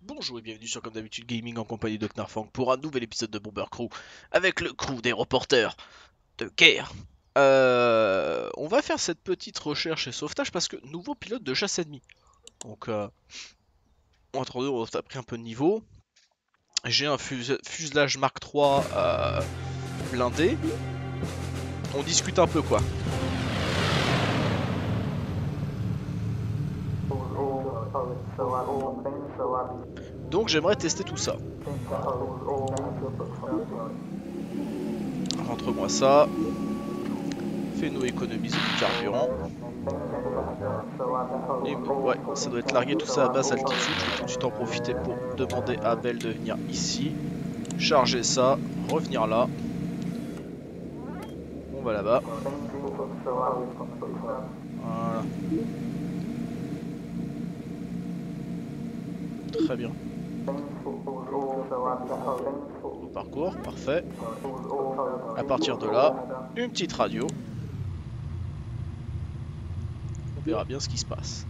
Bonjour et bienvenue sur Comme d'habitude Gaming en compagnie de Knarfang pour un nouvel épisode de Bomber Crew avec le crew des reporters de guerre. On va faire cette petite recherche et sauvetage parce que nouveau pilote de chasse ennemi. Donc entre deux on a pris un peu de niveau. J'ai un fuselage Mark III blindé. On discute un peu quoi. Donc j'aimerais tester tout ça. Rentre-moi ça. Fais-nous économiser du carburant. Et ouais, ça doit être largué tout ça à basse altitude. Je vais tout de suite en profiter pour demander à Belle de venir ici. Charger ça, revenir là. On va là-bas. Voilà. Très bien. Au parcours, parfait. À partir de là, une petite radio. On verra bien ce qui se passe.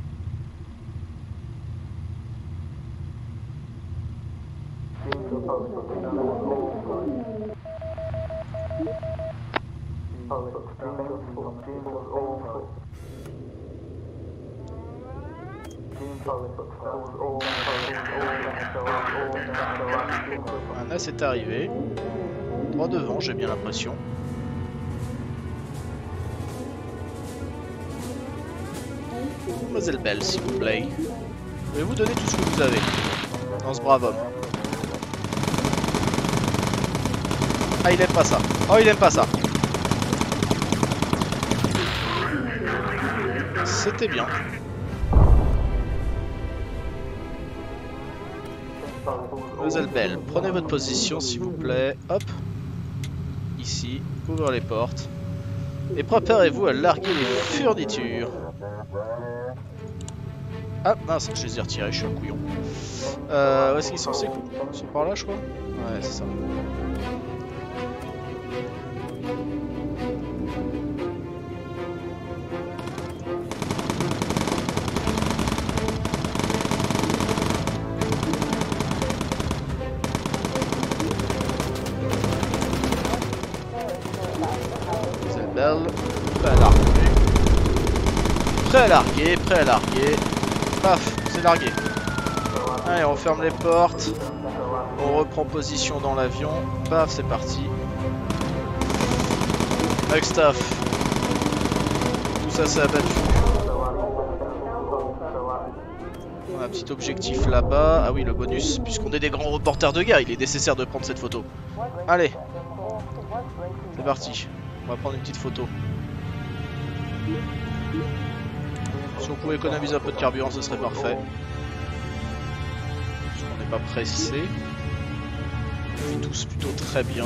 Un as est arrivé. Droit devant, j'ai bien l'impression. Mademoiselle Belle, s'il vous plaît. Je vais vous donner tout ce que vous avez dans ce brave homme. Ah, il aime pas ça. Oh, il aime pas ça. C'était bien. Mademoiselle Belle, prenez votre position s'il vous plaît. Hop. Ici, ouvrir les portes. Et préparez-vous à larguer les fournitures. Ah mince, je les ai retirés, je suis un couillon. Où est-ce qu'ils sont ces coups? Ils sont par là je crois? Ouais, c'est ça. C'est belle. Prêt à larguer. Prêt à larguer, prêt à larguer. Paf, c'est largué. Allez, on ferme les portes. On reprend position dans l'avion. Paf, c'est parti. Avec staff. Tout ça, c'est abattu. On a un petit objectif là-bas. Ah oui, le bonus. Puisqu'on est des grands reporters de guerre, il est nécessaire de prendre cette photo. Allez. C'est parti. On va prendre une petite photo. Si on pouvait économiser un peu de carburant, ce serait parfait. Parce qu'on n'est pas pressé. On vit tous plutôt très bien.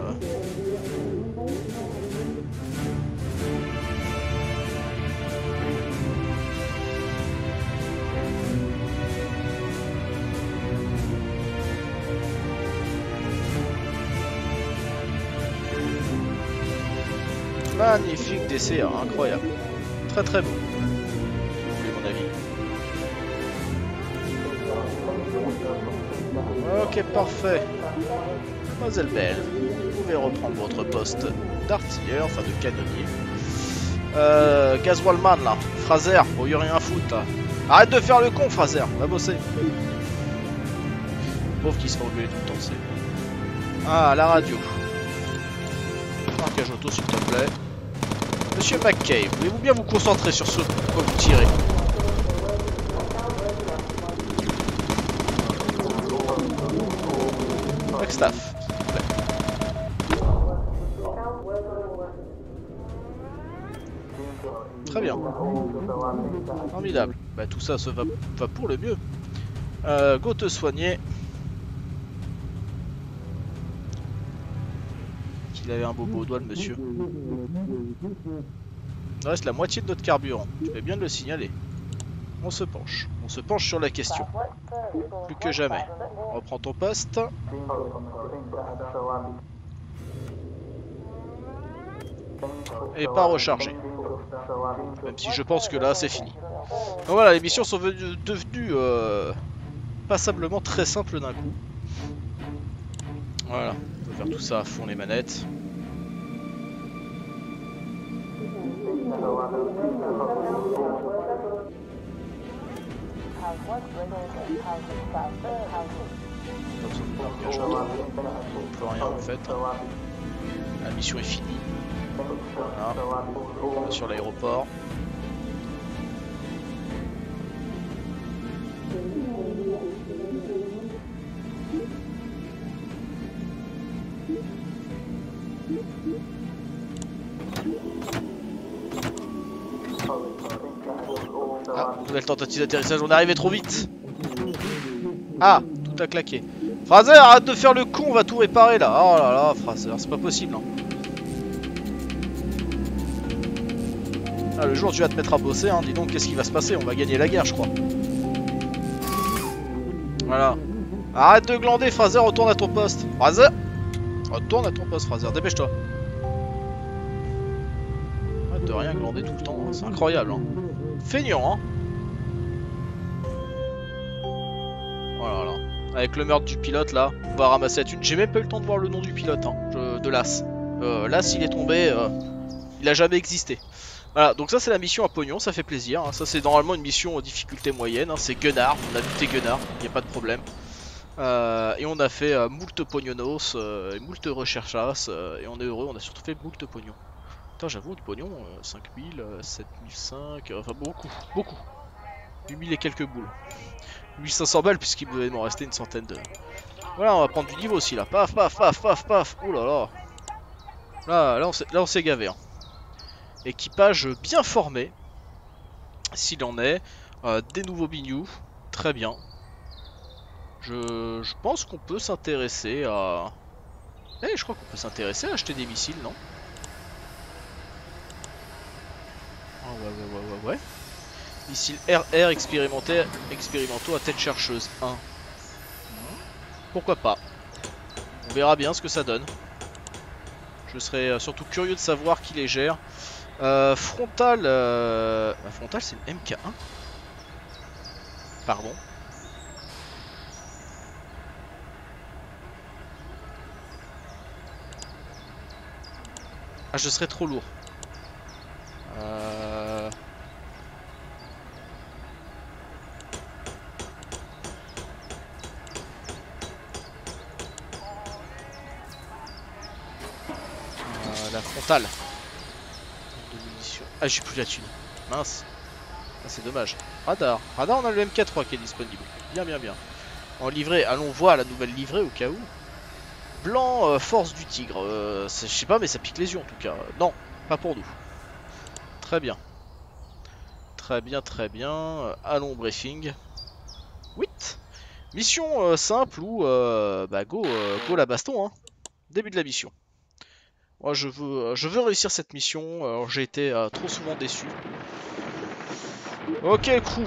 Magnifique DCA, incroyable. Très très beau. Mon avis. Ok, parfait. Mademoiselle Belle, vous pouvez reprendre votre poste d'artilleur, enfin de canonnier. Gazwallman là, Fraser, oh y'a rien à foutre là. Arrête de faire le con, Fraser, va bosser. Pauvre qui se fait engueuler tout le temps, c'est. Ah, la radio. Marquage auto s'il te plaît. Monsieur McKay, voulez-vous bien vous concentrer sur ce quoi vous tirez? Staff, s'il te plaît. Très bien. Formidable. Bah tout ça se va pour le mieux. Go te soigner. Il avait un bobo au doigt le monsieur. Il reste la moitié de notre carburant. Tu fais bien de le signaler. On se penche. On se penche sur la question. Plus que jamais. Reprends ton poste. Et pas recharger. Même si je pense que là c'est fini. Donc voilà, les missions sont devenues passablement très simple d'un coup. Voilà, on va faire tout ça à fond les manettes. Pas besoin de marquage autant. On peut rien en fait. La mission est finie. Voilà. On va sur l'aéroport. Ah, nouvelle tentative d'atterrissage, on est arrivé trop vite. Ah, tout a claqué. Fraser, arrête de faire le con, on va tout réparer là. Oh là là, Fraser, c'est pas possible. Hein. Ah, le jour où tu vas te mettre à bosser, hein, dis donc, qu'est-ce qui va se passer? On va gagner la guerre, je crois. Voilà. Arrête de glander, Fraser, retourne à ton poste. Fraser, retourne à ton poste, Fraser, dépêche-toi. Arrête de rien glander tout le temps, hein. C'est incroyable. Hein. Feignant, hein. Voilà, là. Avec le meurtre du pilote, là, on va ramasser la thune. J'ai même pas eu le temps de voir le nom du pilote, hein, de l'As. L'As, il est tombé, il a jamais existé. Voilà, donc ça c'est la mission à pognon, ça fait plaisir. Hein. Ça c'est normalement une mission difficulté moyenne, hein. C'est Gunnar, on a buté Gunnar, y a pas de problème. Et on a fait moult pognonos, et moult recherchas, et on est heureux, on a surtout fait moult pognon. Putain, j'avoue, le pognon, 5000, 7005, enfin beaucoup. 8000 et quelques boules. 1500 balles, puisqu'il devait m'en rester une centaine de... Voilà, on va prendre du niveau aussi là, paf, paf, paf, paf, paf, oh là là. Là on s'est gavé, hein. Équipage bien formé, s'il en est, des nouveaux bignous, très bien. Je pense qu'on peut s'intéresser à... je crois qu'on peut s'intéresser à acheter des missiles, non? Ah ouais. Missiles RR expérimentaux à tête chercheuse 1. Pourquoi pas? On verra bien ce que ça donne. Je serais surtout curieux de savoir qui les gère. Frontal, Frontal c'est le MK1. Pardon. Ah, je serais trop lourd. La frontale. Ah, j'ai plus la thune. Mince. Ah, c'est dommage. Radar. Radar, on a le MK3 qui est disponible. Bien. En livrée, allons voir la nouvelle livrée au cas où. Blanc, force du tigre. Je sais pas, mais ça pique les yeux en tout cas. Non, pas pour nous. Très bien. Très bien. Allons au briefing. 8. Mission simple ou go la baston. Hein. Début de la mission. Moi je veux réussir cette mission. Alors j'ai été trop souvent déçu. Ok crew.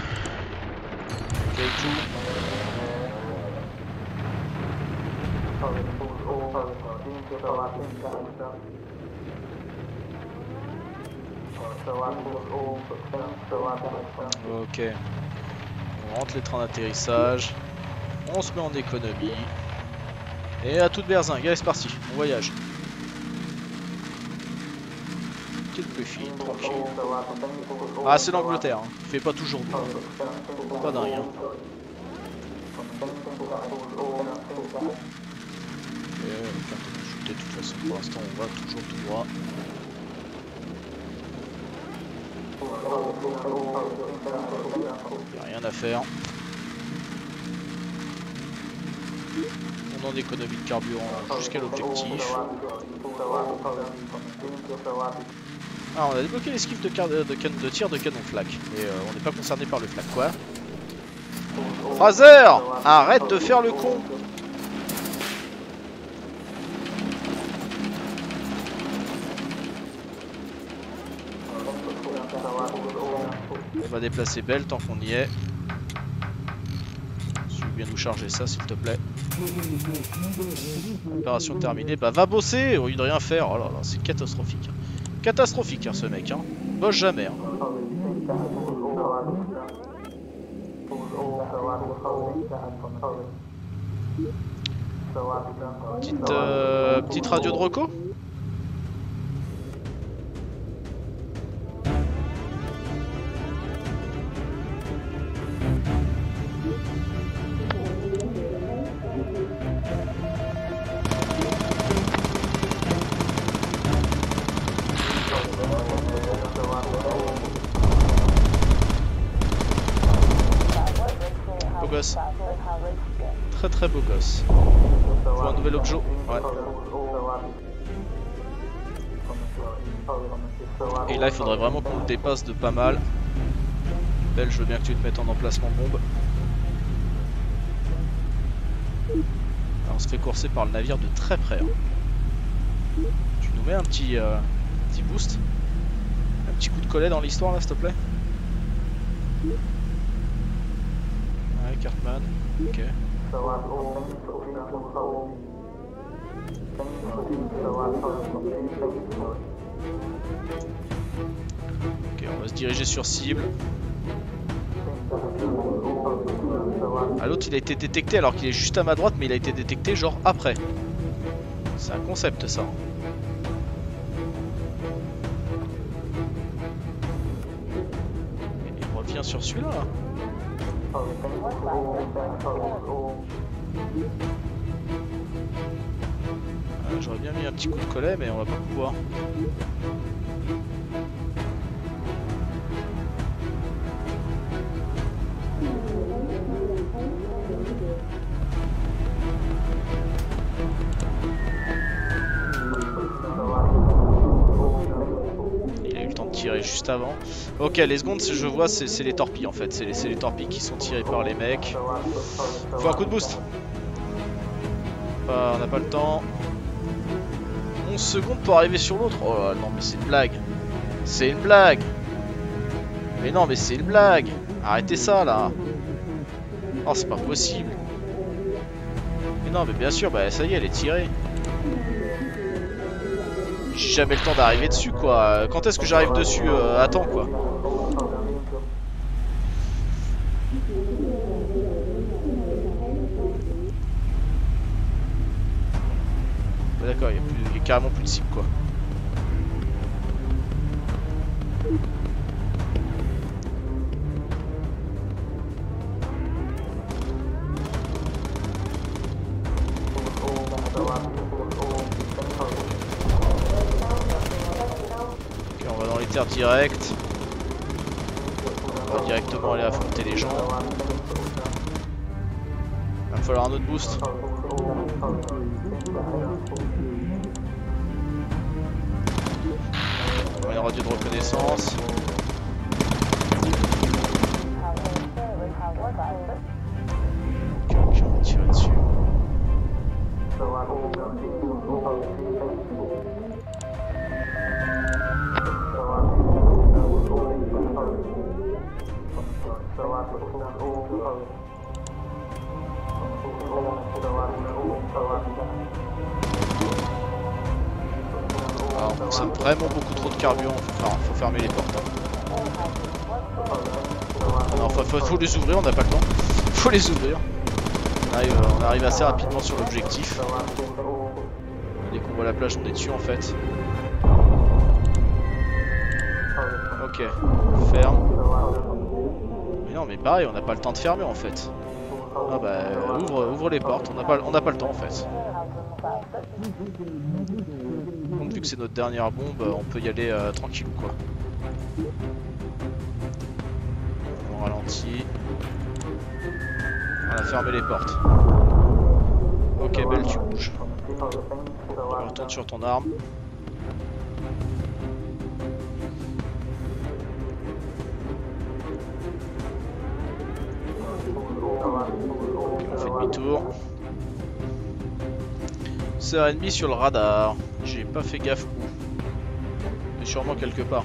Ok. On rentre les trains d'atterrissage. On se met en économie. Et à toute berzingue, allez c'est parti, on voyage. Petite briefing, tranquille. Ah c'est l'Angleterre, hein. Il fait pas toujours beau. Pas d'un rien. De toute façon pour l'instant on va toujours tout droit. Il n'y a rien à faire. On en économie de carburant jusqu'à l'objectif. Ah, on a débloqué l'esquive de tir de canon flak. Et on n'est pas concerné par le flak, quoi. Fraser, arrête de faire le con. On va déplacer Belle tant qu'on y est. Si tu veux bien nous charger ça s'il te plaît. Opération terminée. Bah va bosser au lieu de rien faire. Oh là là, c'est catastrophique. Catastrophique hein, ce mec. Hein. Bosse jamais. Hein. Petite radio de Rocco. Beau gosse. Très très beau gosse. Pour un nouvel objet. Ouais. Et là il faudrait vraiment qu'on le dépasse de pas mal. Belle, je veux bien que tu te mettes en emplacement bombe. Alors, on se fait courser par le navire de très près. Hein. Tu nous mets un petit boost. Un petit coup de collet dans l'histoire là s'il te plaît. Ouais, Cartman. Ok. Ok, on va se diriger sur cible. Ah, l'autre il a été détecté alors qu'il est juste à ma droite, mais il a été détecté genre après. C'est un concept ça. Et il revient sur celui-là. J'aurais bien mis un petit coup de collet, mais on va pas pouvoir. Il a eu le temps de tirer juste avant. Ok, les secondes, je vois, c'est les torpilles en fait. C'est les torpilles qui sont tirées par les mecs. Faut un coup de boost. On n'a pas le temps. 11 secondes pour arriver sur l'autre. Oh là, non mais c'est une blague. C'est une blague. Mais non mais c'est une blague. Arrêtez ça là. Oh c'est pas possible. Mais non mais bien sûr, bah ça y est, elle est tirée. J'ai jamais le temps d'arriver dessus quoi. Quand est-ce que j'arrive dessus? Attends quoi. D'accord, il y a carrément plus de cible quoi. Ok, on va dans les terres directes. On va directement aller affronter les gens. Il va me falloir un autre boost. Une radio de reconnaissance. Ok, on va tirer dessus. Alors, on consomme vraiment beaucoup trop de carburant, faut fermer les portes. Non, faut les ouvrir, on n'a pas le temps. Faut les ouvrir. On arrive assez rapidement sur l'objectif. Dès qu'on voit la plage, on est dessus en fait. Ok, ferme. Mais non, mais pareil, on n'a pas le temps de fermer en fait. Ah bah, ouvre les portes, on n'a pas le temps en fait. Donc vu que c'est notre dernière bombe, on peut y aller tranquille quoi. On ralentit. On a fermé les portes. Ok, Belle, tu bouges. Retourne sur ton arme. Okay, on fait demi-tour. C'est un ennemi sur le radar. J'ai pas fait gaffe où. Mais sûrement quelque part.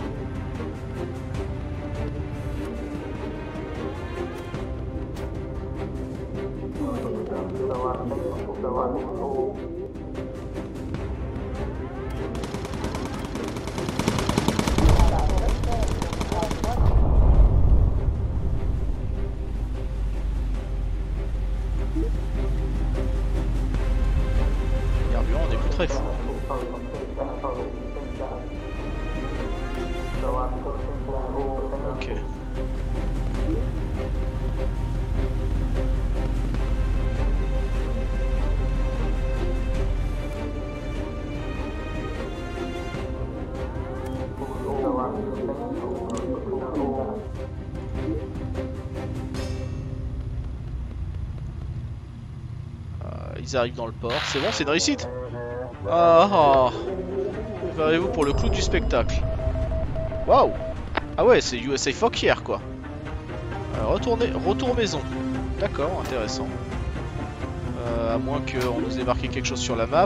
très fou. Ok. Ils arrivent dans le port, c'est bon, c'est une réussite. Ah, préparez-vous pour le clou du spectacle. Waouh. Ah ouais, c'est USA Fuck Here quoi. Retour maison. D'accord, intéressant. À moins qu'on nous ait marqué quelque chose sur la map.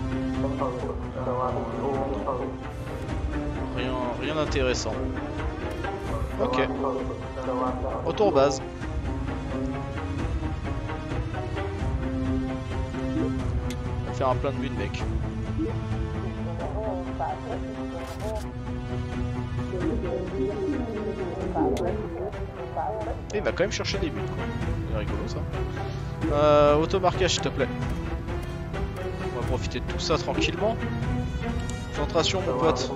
Rien d'intéressant. Ok. Retour base. On va faire un plein de buts mec. Et il va quand même chercher des buts quoi. C'est rigolo ça. Automarquage s'il te plaît. On va profiter de tout ça tranquillement. Concentration mon pote.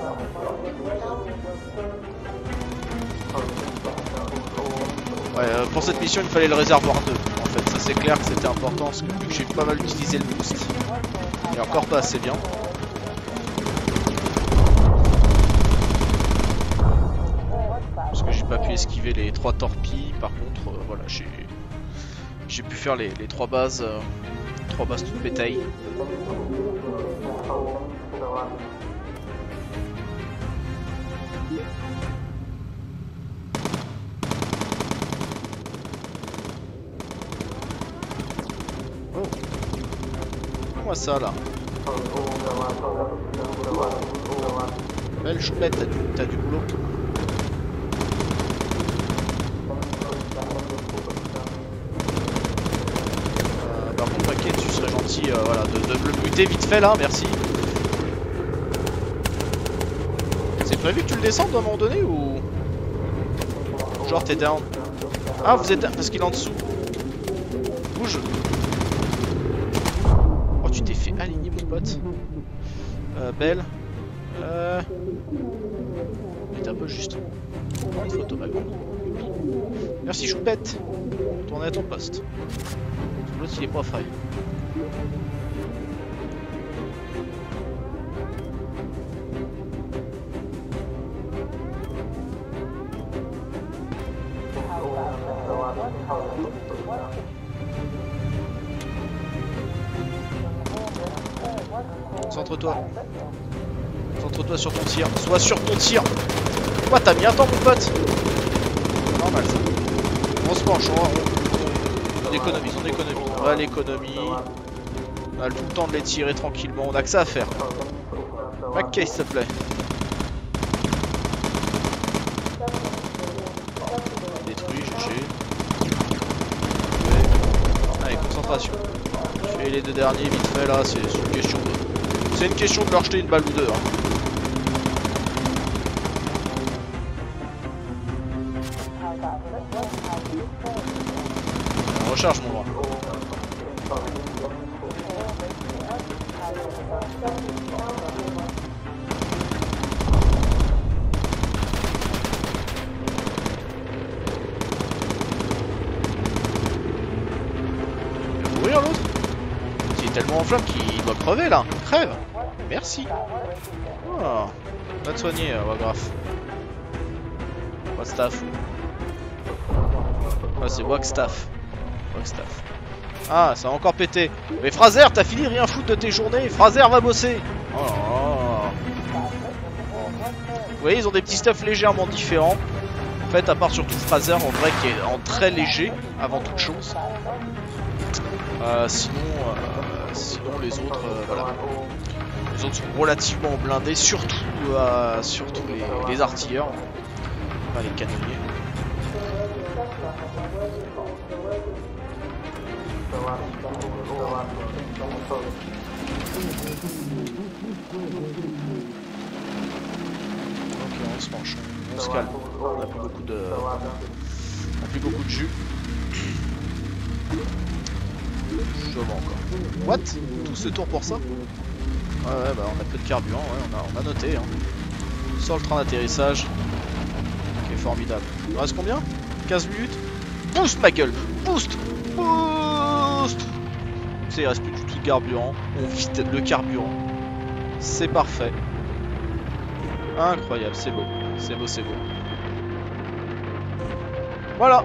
Ouais, pour cette mission il fallait le réservoir 2 en fait, ça c'est clair que c'était important parce que vu que j'ai pas mal utilisé le boost. Et encore pas assez bien. Parce que j'ai pas pu esquiver les 3 torpilles, par contre voilà j'ai pu faire les 3 bases toutes pétailles. Moi ça là. Belle choupette, t'as du boulot. Par contre paquet tu serais gentil voilà, de le buter vite fait là, merci. C'est prévu que tu le descendes à un moment donné ou... Genre t'es down. Ah vous êtes down parce qu'il est en dessous. Bouge. Oh tu t'es fait aligner mon pote. Belle. Il est un peu juste. Une photo ma grande. Merci choupette. Tournez à ton poste. L'autre il est pas frais. Concentre-toi. Concentre-toi sur ton tir. Sois sur ton tir. Quoi, t'as mis un temps, mon pote? Normal ça. On se penche, on économise, on économise. On va à l'économie. On a tout le temps de les tirer tranquillement. On a que ça à faire. Ok, s'il te plaît. Détruit, GG. Allez, concentration. Je fais les 2 derniers vite fait là, c'est une question de... C'est une question de leur jeter une balle ou deux. Hein. On recharge mon grand. Il va mourir l'autre. Il est tellement en flamme qu'il doit crever là. Crève. Merci. Oh. On va te soigner, Wagraf. Wagstaff. Ah, c'est Wagstaff. Wagstaff. Ah, ça a encore pété. Mais Fraser, t'as fini rien foutre de tes journées. Fraser va bosser. Oh là là. Vous voyez, ils ont des petits stuffs légèrement différents. En fait, à part surtout Fraser, en vrai, qui est en très léger, avant toute chose. Sinon les autres, voilà. Les autres sont relativement blindés, surtout les artilleurs, pas les canonniers. Ok, on se penche, on se calme, on n'a plus beaucoup de jus. Je m'en encore. What? Tout ce tour pour ça? Ouais, bah on a peu de carburant, ouais, on a noté. Hein. Sur le train d'atterrissage. Ok, formidable. Il reste combien? 15 minutes? Boost ma gueule! Boost! Boost! Tu sais, il reste plus du tout de carburant. On vide le carburant. C'est parfait. Incroyable, c'est beau. C'est beau, c'est beau. Voilà!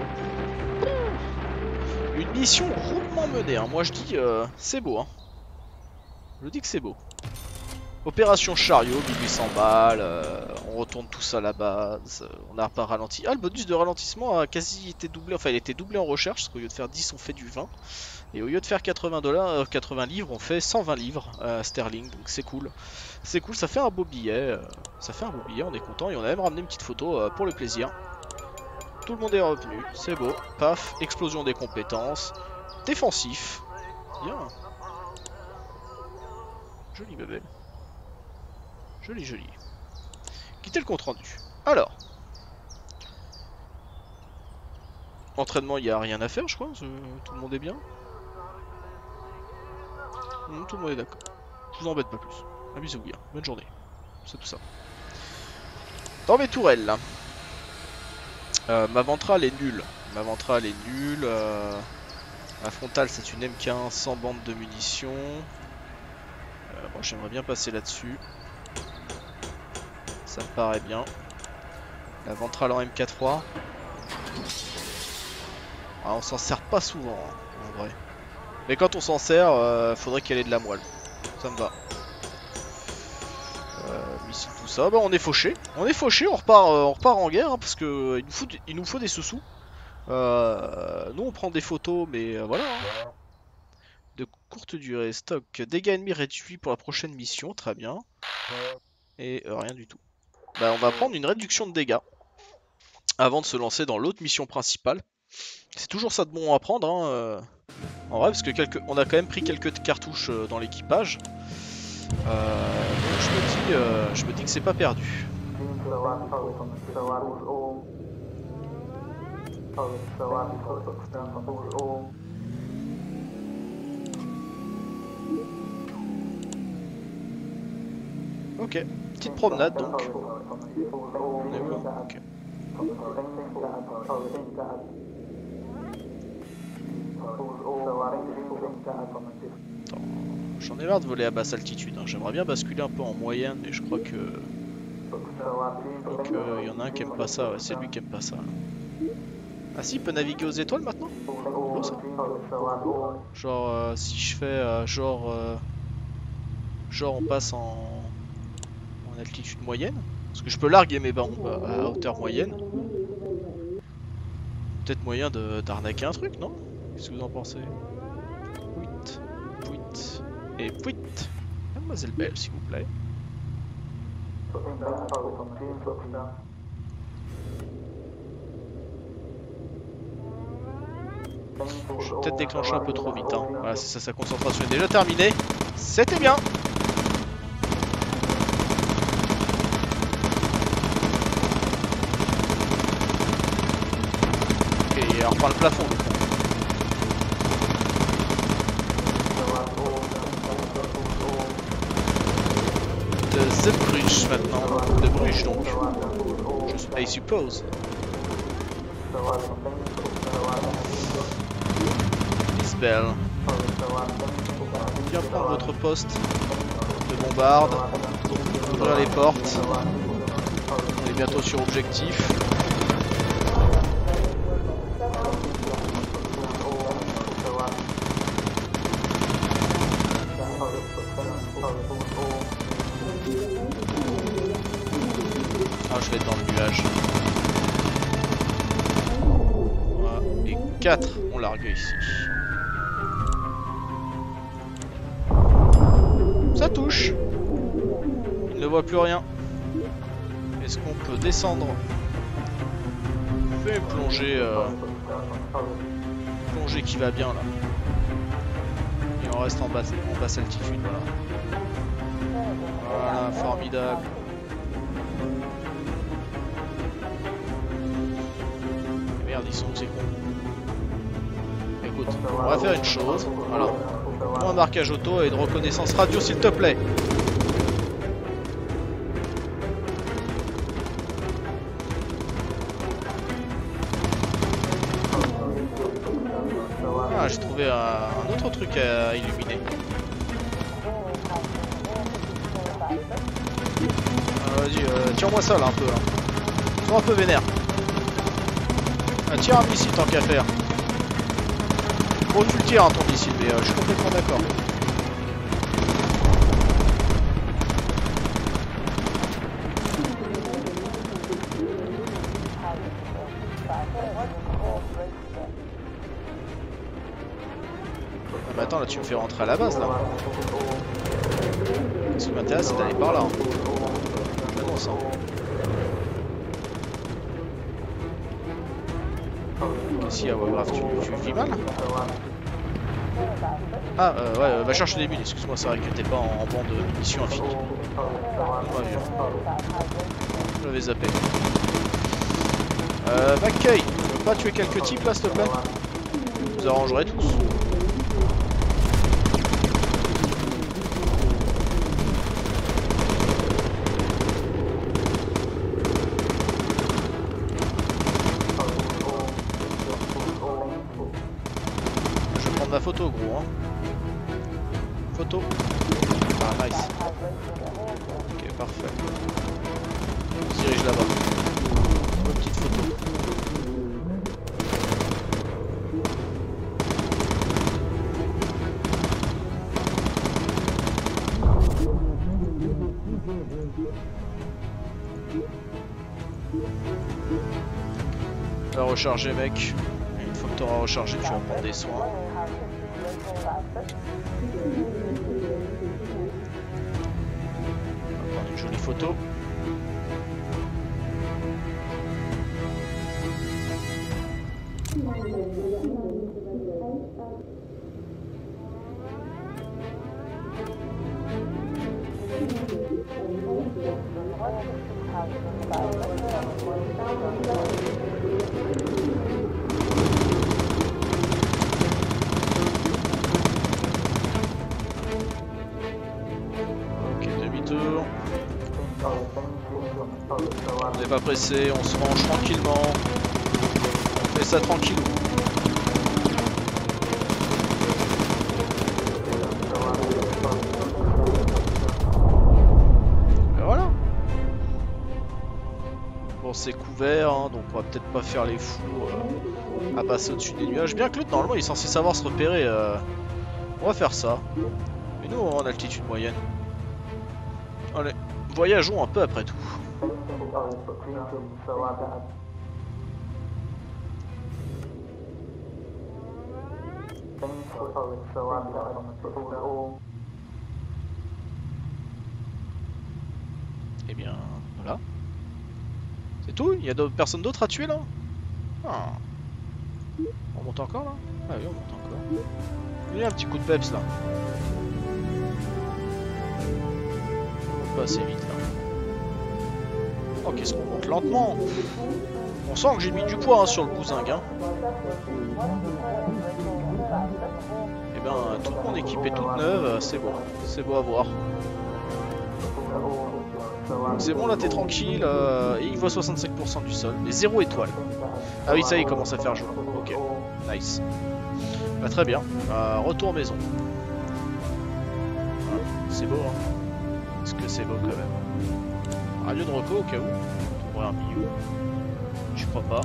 Une mission rondement menée, hein. Moi je dis c'est beau. Hein. Je dis que c'est beau. Opération chariot, 1800 balles, on retourne tous à la base, on n'a pas ralenti. Ah, le bonus de ralentissement a quasi été doublé, enfin il a été doublé en recherche, parce qu'au lieu de faire 10 on fait du 20. Et au lieu de faire 80 $, 80 livres, on fait 120 livres sterling, donc c'est cool. C'est cool, ça fait un beau billet, on est content, et on a même ramené une petite photo pour le plaisir. Tout le monde est revenu, c'est beau, paf, explosion des compétences, défensif, bien. Joli bébé. Joli, joli. Quitter le compte rendu. Alors. Entraînement, il n'y a rien à faire, je crois. Tout le monde est bien. Tout le monde est d'accord. Je vous embête pas plus. Un bisou, bien. Bonne journée. C'est tout ça. Dans mes tourelles, là. Ma ventrale est nulle. Ma ventrale est nulle. Ma frontale, c'est une M15 sans bande de munitions. Moi, j'aimerais bien passer là-dessus. Ça me paraît bien. La ventrale en MK3. Ah, on s'en sert pas souvent, hein, en vrai. Mais quand on s'en sert, faudrait qu'elle ait de la moelle. Ça me va. Missile, tout ça. Bah, on est fauché. On est fauché, on repart en guerre, hein, parce que il nous faut des sous-sous. Nous, on prend des photos, mais voilà. Hein. De courte durée, stock. Dégâts ennemis réduits pour la prochaine mission, très bien. Et rien du tout. Bah, on va prendre une réduction de dégâts avant de se lancer dans l'autre mission principale. C'est toujours ça de bon à prendre, hein, en vrai, parce que on a quand même pris quelques cartouches dans l'équipage. Donc je me dis que c'est pas perdu. Ok, petite promenade donc. On est bon, ok. J'en ai marre de voler à basse altitude, hein. J'aimerais bien basculer un peu en moyenne, mais je crois que... Donc il y en a un qui aime pas ça, ouais, c'est lui qui aime pas ça. Ah si, il peut naviguer aux étoiles maintenant? Oh, ça. Genre si je fais genre on passe en altitude moyenne. Parce que je peux larguer mes bombes à hauteur moyenne. Peut-être moyen d'arnaquer un truc, non? Qu'est-ce que vous en pensez? Pouit, pouit et pouit. Mademoiselle Belle, s'il vous plaît. Je vais peut-être déclencher un peu trop vite. Hein. Voilà, c'est ça, sa concentration est déjà terminée. C'était bien. Ok, il reprend le plafond. De Bruges maintenant. De Bruges donc. I suppose. Miss Bell. Bien prendre votre poste de bombarde. Ouvrir les portes. On est bientôt sur objectif. Ah, je vais être dans le nuage. Voilà. Et 4, on largue ici. Ça touche. Il ne voit plus rien. Est-ce qu'on peut descendre? Fais une plongée, plongée qui va bien là. Et on reste en basse altitude, voilà. Voilà, formidable. Merde, ils sont c'est con. Écoute, on va faire une chose. Voilà. Moins marquage auto et de reconnaissance radio s'il te plaît. Ah, j'ai trouvé un autre truc à illuminer. Vas-y, tire-moi ça là un peu. Là. Sois un peu vénère. Ah, tire un missile tant qu'à faire. Bon, tu le tires hein, ton missile, mais je suis complètement d'accord. Ah, mais attends, là tu me fais rentrer à la base là. Ce qui m'intéresse c'est d'aller par là. Ah non, ça. Qu'est-ce qu'il y a, ouais, grave, tu vis mal? Ah, ouais, va chercher des mines, excuse-moi, c'est vrai que t'es pas en banc de mission infinie. Je l'avais zappé. McKay, tu veux pas tuer quelques types là, s'il te plaît? Vous arrangerez tous. Ma photo gros hein. Photo. Ah nice. Ok parfait. On se dirige là-bas. Une petite photo. Va recharger mec. Une fois que tu auras rechargé tu vas prendre des soins. On va prendre une jolie photo. On n'est pas pressé, on se range tranquillement. On fait ça tranquillou. Et voilà. Bon c'est couvert, hein, donc on va peut-être pas faire les fous à passer au-dessus des nuages. Bien que l'autre normalement il est censé savoir se repérer. On va faire ça. Mais nous en altitude moyenne. Allez, voyageons un peu après tout. Eh bien, voilà. C'est tout? Il y a personne d'autre à tuer là? Ah. On monte encore là? Ah oui, on monte encore. Il y a un petit coup de peps là. On monte pas assez vite là. Oh, qu'est-ce qu'on monte lentement. On sent que j'ai mis du poids hein, sur le bouzingue. Hein. Et ben, toute mon équipe est toute neuve, c'est beau. C'est beau à voir. C'est bon là, t'es tranquille. Et il voit 65% du sol. Et 0 étoile. Ah oui, ça y est, il commence à faire jour. Ok, nice. Bah, très bien. Retour maison. Voilà. C'est beau, hein. Est-ce que c'est beau quand même? Radio de reco au cas où. On trouverait un milieu. Je crois pas.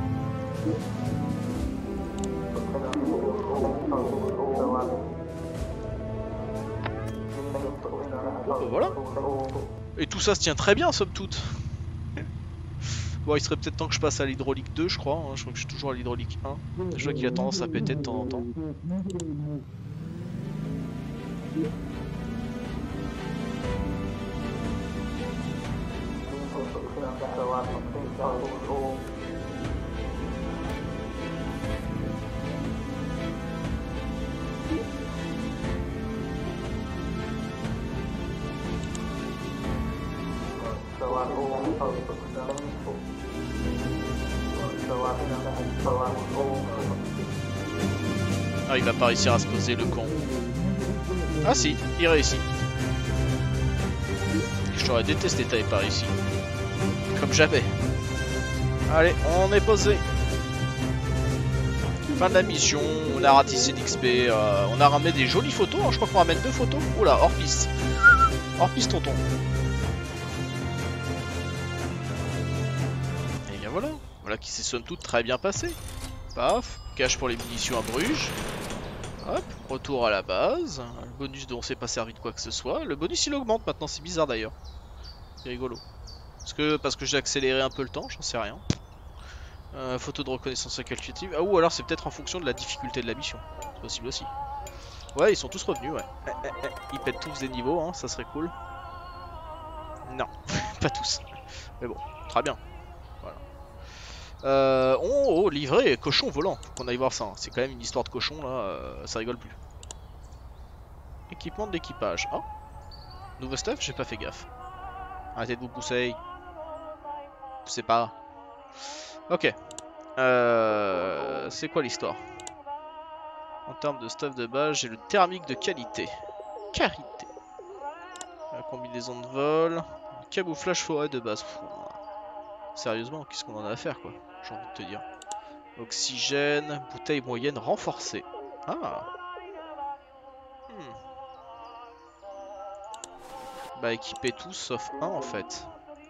Bon bah voilà. Et tout ça se tient très bien somme toute. Bon il serait peut-être temps que je passe à l'hydraulique 2 je crois. Hein. Je crois que je suis toujours à l'hydraulique 1. Je vois qu'il a tendance à péter de temps en temps. Ah il va pas réussir à se poser le con. Ah si, il réussit. Je t'aurais détesté t'aller par ici. Comme jamais. Allez, on est posé. Fin de la mission, on a ratissé l'XP, on a ramené des jolies photos, hein, je crois qu'on ramène 2 photos. Oula, hors piste. Hors piste tonton. Et bien voilà, voilà qui s'est somme toute très bien passé. Paf, cache pour les munitions à Bruges. Hop, retour à la base. Le bonus dont on s'est pas servi de quoi que ce soit. Le bonus il augmente maintenant, c'est bizarre d'ailleurs. C'est rigolo. Parce que j'ai accéléré un peu le temps, j'en sais rien. Photo de reconnaissance facultative. Ah, ou alors c'est peut-être en fonction de la difficulté de la mission. C'est possible aussi. Ouais, ils sont tous revenus, ouais. Ils pètent tous des niveaux, hein, ça serait cool. Non, pas tous. Mais bon, très bien. Voilà. Oh, livré, cochon volant. Faut qu'on aille voir ça. Hein. C'est quand même une histoire de cochon, là. Ça rigole plus. Équipement de l'équipage. Oh, nouveau stuff, j'ai pas fait gaffe. Arrêtez de vous pousser. Poussez pas. Ok. C'est quoi l'histoire? En termes de stuff de base, j'ai le thermique de qualité. Carité. La combinaison de vol. Camouflage forêt de base. Pff, sérieusement, qu'est-ce qu'on en a à faire, quoi? J'ai envie de te dire. Oxygène, bouteille moyenne renforcée. Ah. Bah équiper tous sauf un en fait.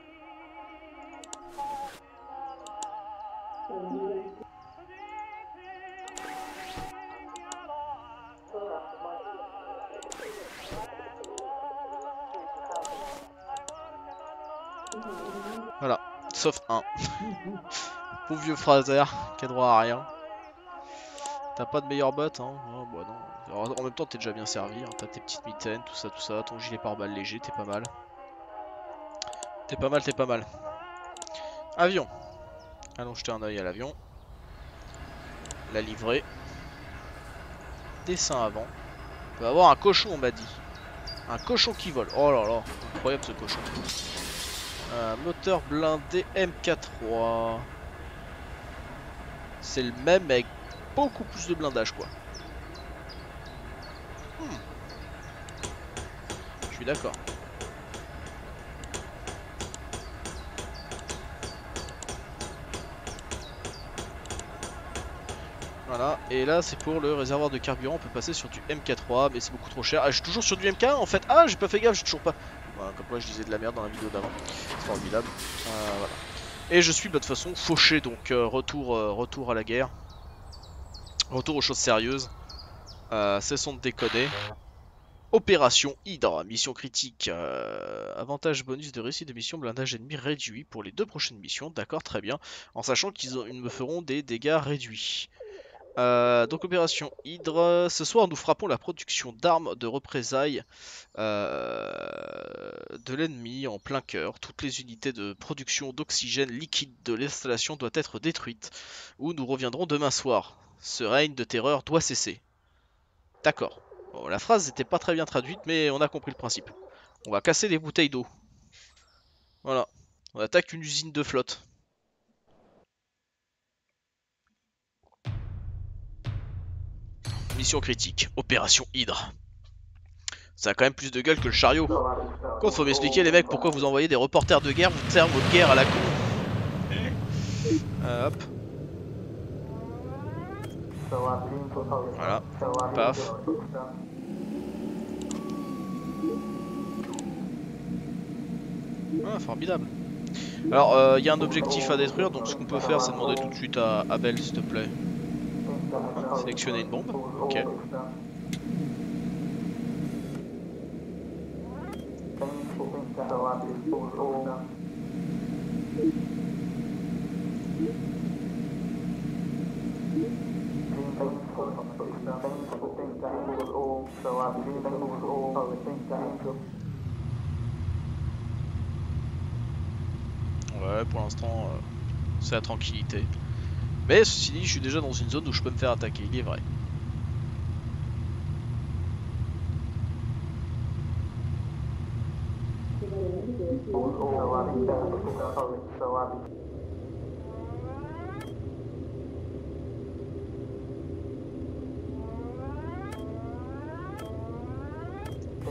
Voilà, sauf un. Pauvre vieux Fraser qui a droit à rien. T'as pas de meilleure botte, hein? Oh, bah non. Alors, en même temps, t'es déjà bien servi. Hein. T'as tes petites mitaines, tout ça. Ton gilet pare-balles léger, t'es pas mal. T'es pas mal, t'es pas mal. Avion. Allons jeter un oeil à l'avion. La livrée. Dessin avant. On va avoir un cochon, on m'a dit. Un cochon qui vole. Oh là là, incroyable ce cochon. Moteur blindé MK3. C'est le même avec beaucoup plus de blindage quoi. Je suis d'accord. Voilà, et là c'est pour le réservoir de carburant, on peut passer sur du MK3, mais c'est beaucoup trop cher. Ah, je suis toujours sur du MK en fait. Ah, j'ai pas fait gaffe, j'ai toujours pas. Voilà, comme quoi je disais de la merde dans la vidéo d'avant. C'est formidable. Voilà. Et je suis bah, de toute façon fauché, donc retour à la guerre. Retour aux choses sérieuses. Cessons de déconner. Opération Hydre, mission critique. Avantage bonus de réussite de mission, blindage ennemi réduit pour les 2 prochaines missions. D'accord, très bien. En sachant qu'ils me feront des dégâts réduits. Donc opération Hydre, ce soir nous frappons la production d'armes de représailles de l'ennemi en plein cœur. Toutes les unités de production d'oxygène liquide de l'installation doivent être détruites ou nous reviendrons demain soir. Ce règne de terreur doit cesser. D'accord. Bon, la phrase n'était pas très bien traduite mais on a compris le principe. On va casser des bouteilles d'eau. Voilà. On attaque une usine de flotte. Mission critique, opération Hydre. Ça a quand même plus de gueule que le chariot. Contre, faut m'expliquer les mecs pourquoi vous envoyez des reporters de guerre, vous servez votre guerre à la con. Hop. Voilà. Paf. Ah, formidable. Alors, il y a un objectif à détruire, donc ce qu'on peut faire, c'est demander tout de suite à Abel, s'il te plaît. Hein, sélectionner une bombe. Ok. Ouais, pour l'instant, c'est la tranquillité. Mais ceci dit, je suis déjà dans une zone où je peux me faire attaquer, il est vrai.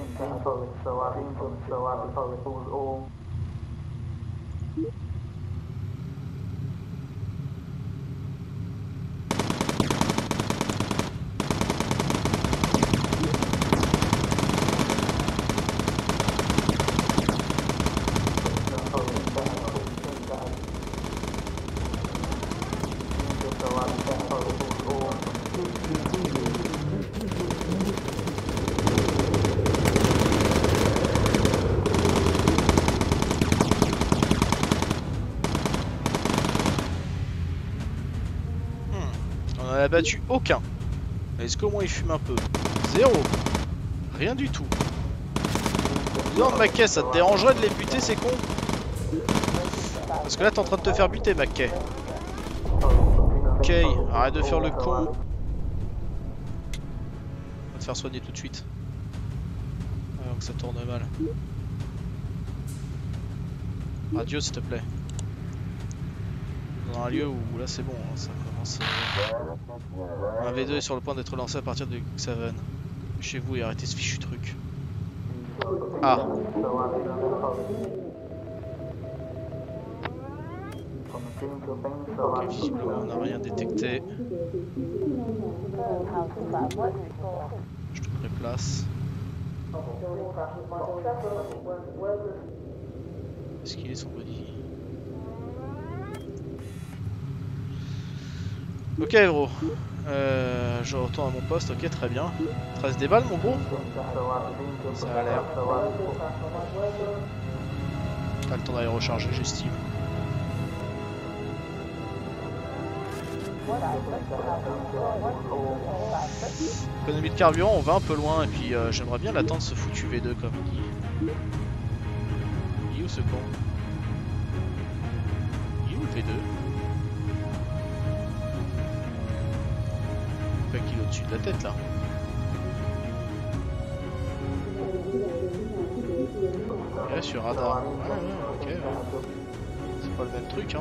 On en a battu aucun. Est-ce qu'au moins il fume un peu? Zéro. Rien du tout. Non, Mackay, ça te dérangerait de les buter, c'est con? Parce que là, t'es en train de te faire buter, Mackay. Ok, arrête de faire le con. On va te faire soigner tout de suite. Avant que ça tourne mal. Radio, s'il te plaît. Dans un lieu où là c'est bon, hein, ça commence. Un V2 est sur le point d'être lancé à partir de Xaven. Chez vous et arrêtez ce fichu truc. Ah. Ok, visiblement on n'a rien détecté. Je te replace. Est-ce qu'il est son body? Ok gros, je retourne à mon poste, ok très bien. 13 des balles mon gros. Ça a l'air. T'as le temps d'aller recharger j'estime. Économie de carburant, on va un peu loin et puis j'aimerais bien l'attendre ce foutu V2 comme il dit. Il est où ce con? Il est où le V2? Qu'il est au-dessus de la tête là. Ouais, sur radar. Ouais, ok, ouais. C'est pas le même truc, hein.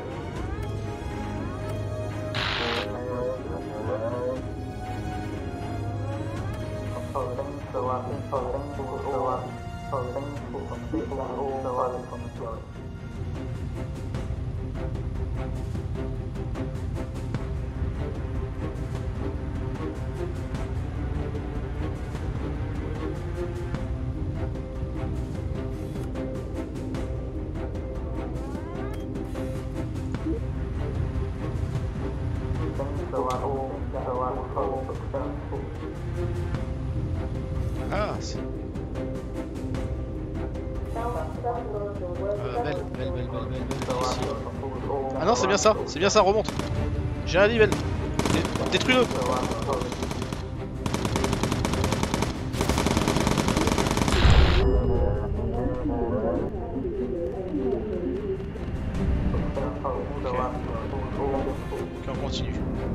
Ah, c'est... belle, ici. Ah non, c'est bien ça, remonte. J'ai rien dit, belle. Détruis-le. Ok, on continue.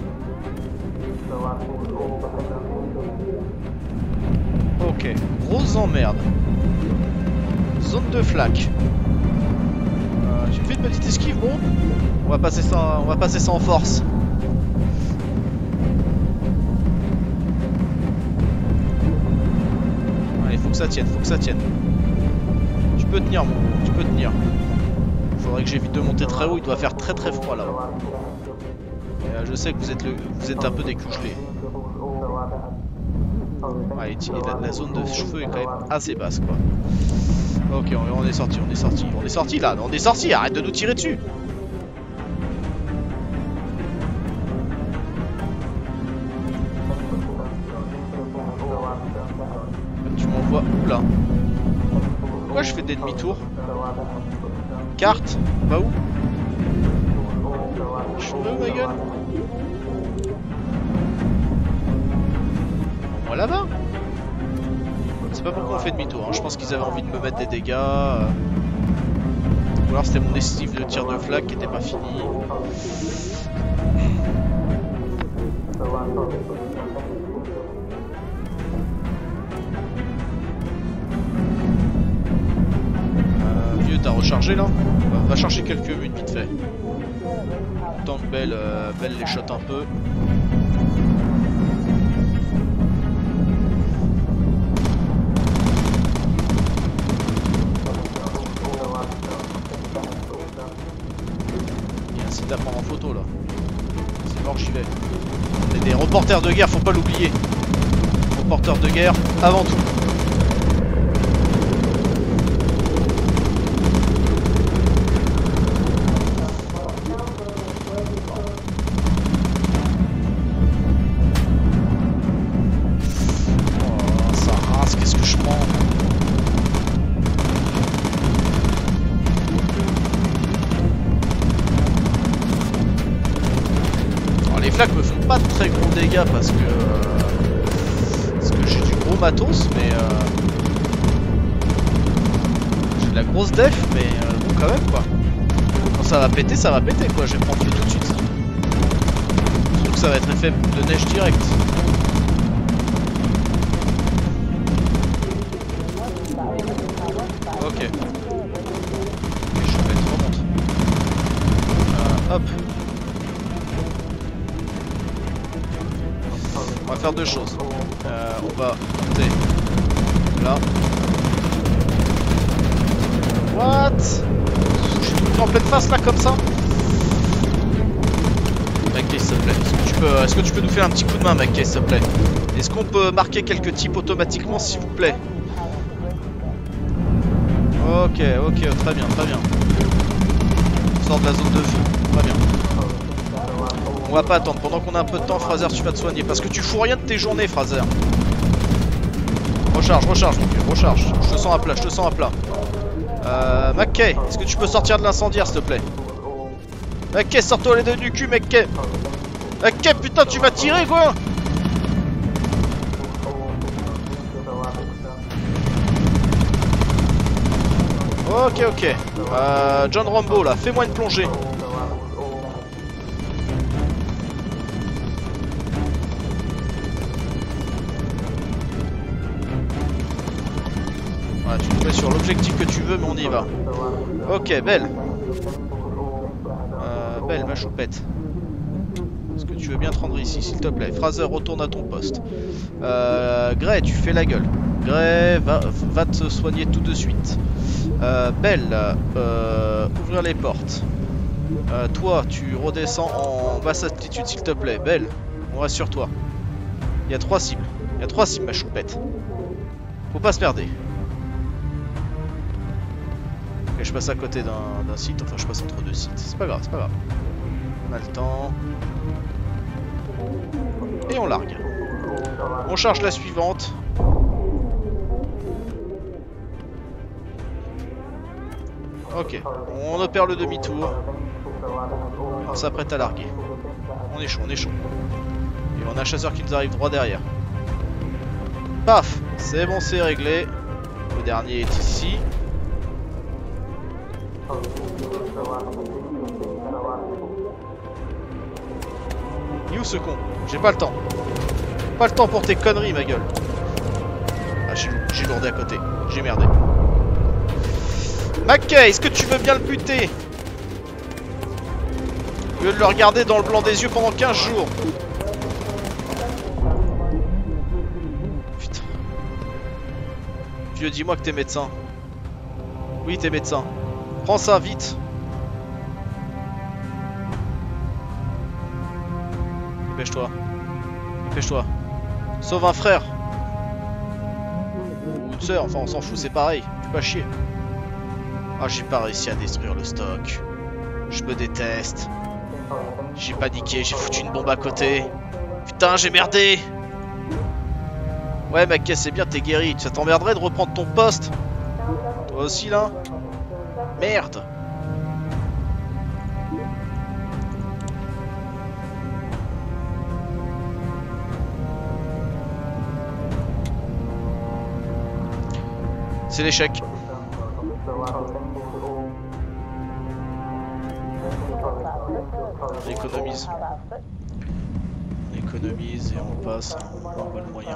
Ok, grosse emmerde. Zone de flaque. J'ai fait une petite esquive, bon. On va passer ça en force. Allez, faut que ça tienne, Tu peux tenir, mon gros, tu peux tenir. Faudrait que j'évite de monter très haut, il doit faire très froid là. Et, je sais que vous êtes un peu décugelés. Ouais, la zone de cheveux est quand même assez basse quoi. Ok, on est sorti là, on est sorti, arrête de nous tirer dessus. Tu m'envoies où là? Pourquoi je fais des demi-tours? Carte? Va où? Je veux ma gueule? Moi là-bas? C'est pas pourquoi on fait demi-tour, hein. Je pense qu'ils avaient envie de me mettre des dégâts. Ou alors c'était mon esquive de tir de flaque qui était pas fini. Vieux, t'as rechargé là? Va chercher quelques munes vite fait. Tant que Belle les shot un peu. Reporter de guerre, faut pas l'oublier. Reporter de guerre, avant tout. Oh, ça rase, qu'est-ce que je prends? Les flaques me font pas de très gros dégâts parce que j'ai du gros matos, mais j'ai de la grosse def, mais bon quand même quoi. Quand ça va péter quoi, je vais prendre feu tout de suite. Surtout que ça va être effet de neige direct. Ok. Et je vais mettre remonte. Hop. On va faire deux choses. On va monter là. What? Je suis tout en pleine face là comme ça. Mec, s'il te plaît. Est-ce que tu peux nous faire un petit coup de main, mec, s'il te plaît? Est-ce qu'on peut marquer quelques types automatiquement, s'il vous plaît? Ok, très bien, très bien. On sort de la zone de feu, très bien. On va pas attendre, pendant qu'on a un peu de temps, Fraser, tu vas te soigner. Parce que tu fous rien de tes journées, Fraser. Recharge, mon vieux, recharge. Je te sens à plat, McKay, est-ce que tu peux sortir de l'incendiaire, s'il te plaît? McKay, sors-toi les deux du cul, McKay. McKay, putain, tu vas tirer, quoi? Ok. John Rambo, là, fais-moi une plongée. Tu te mets sur l'objectif que tu veux, mais on y va. Ok, Belle. Belle, ma choupette. Est-ce que tu veux bien te rendre ici, s'il te plaît? Fraser, retourne à ton poste. Gray, tu fais la gueule. Gray, va te soigner tout de suite. Belle, ouvrir les portes. Toi, tu redescends en basse altitude, s'il te plaît. Belle, on reste sur toi. Il y a 3 cibles. Ma choupette. Faut pas se perdre. Ok, je passe à côté d'un site, enfin je passe entre deux sites. C'est pas grave. On a le temps. Et on largue. On charge la suivante. Ok, on opère le demi-tour. On s'apprête à larguer. On est chaud. Et on a un chasseur qui nous arrive droit derrière. Paf! C'est bon, c'est réglé. Le dernier est ici. Il est où ce con? J'ai pas le temps. Pas le temps pour tes conneries, ma gueule. Ah, j'ai lourdé à côté. J'ai merdé. McKay, est-ce que tu veux bien le buter? Au lieu de le regarder dans le blanc des yeux pendant 15 jours. Putain. Vieux, dis-moi que t'es médecin. Oui, t'es médecin. Prends ça, vite. Dépêche-toi. Sauve un frère. Ou une soeur, enfin on s'en fout, c'est pareil. Fais pas chier. Ah, j'ai pas réussi à détruire le stock. Je me déteste. J'ai paniqué, j'ai foutu une bombe à côté. Putain, j'ai merdé. Ouais, mec, c'est bien, t'es guéri. Ça t'emmerderait de reprendre ton poste? Toi aussi, là? Merde. C'est l'échec. On économise. On économise et on passe en bon moyen.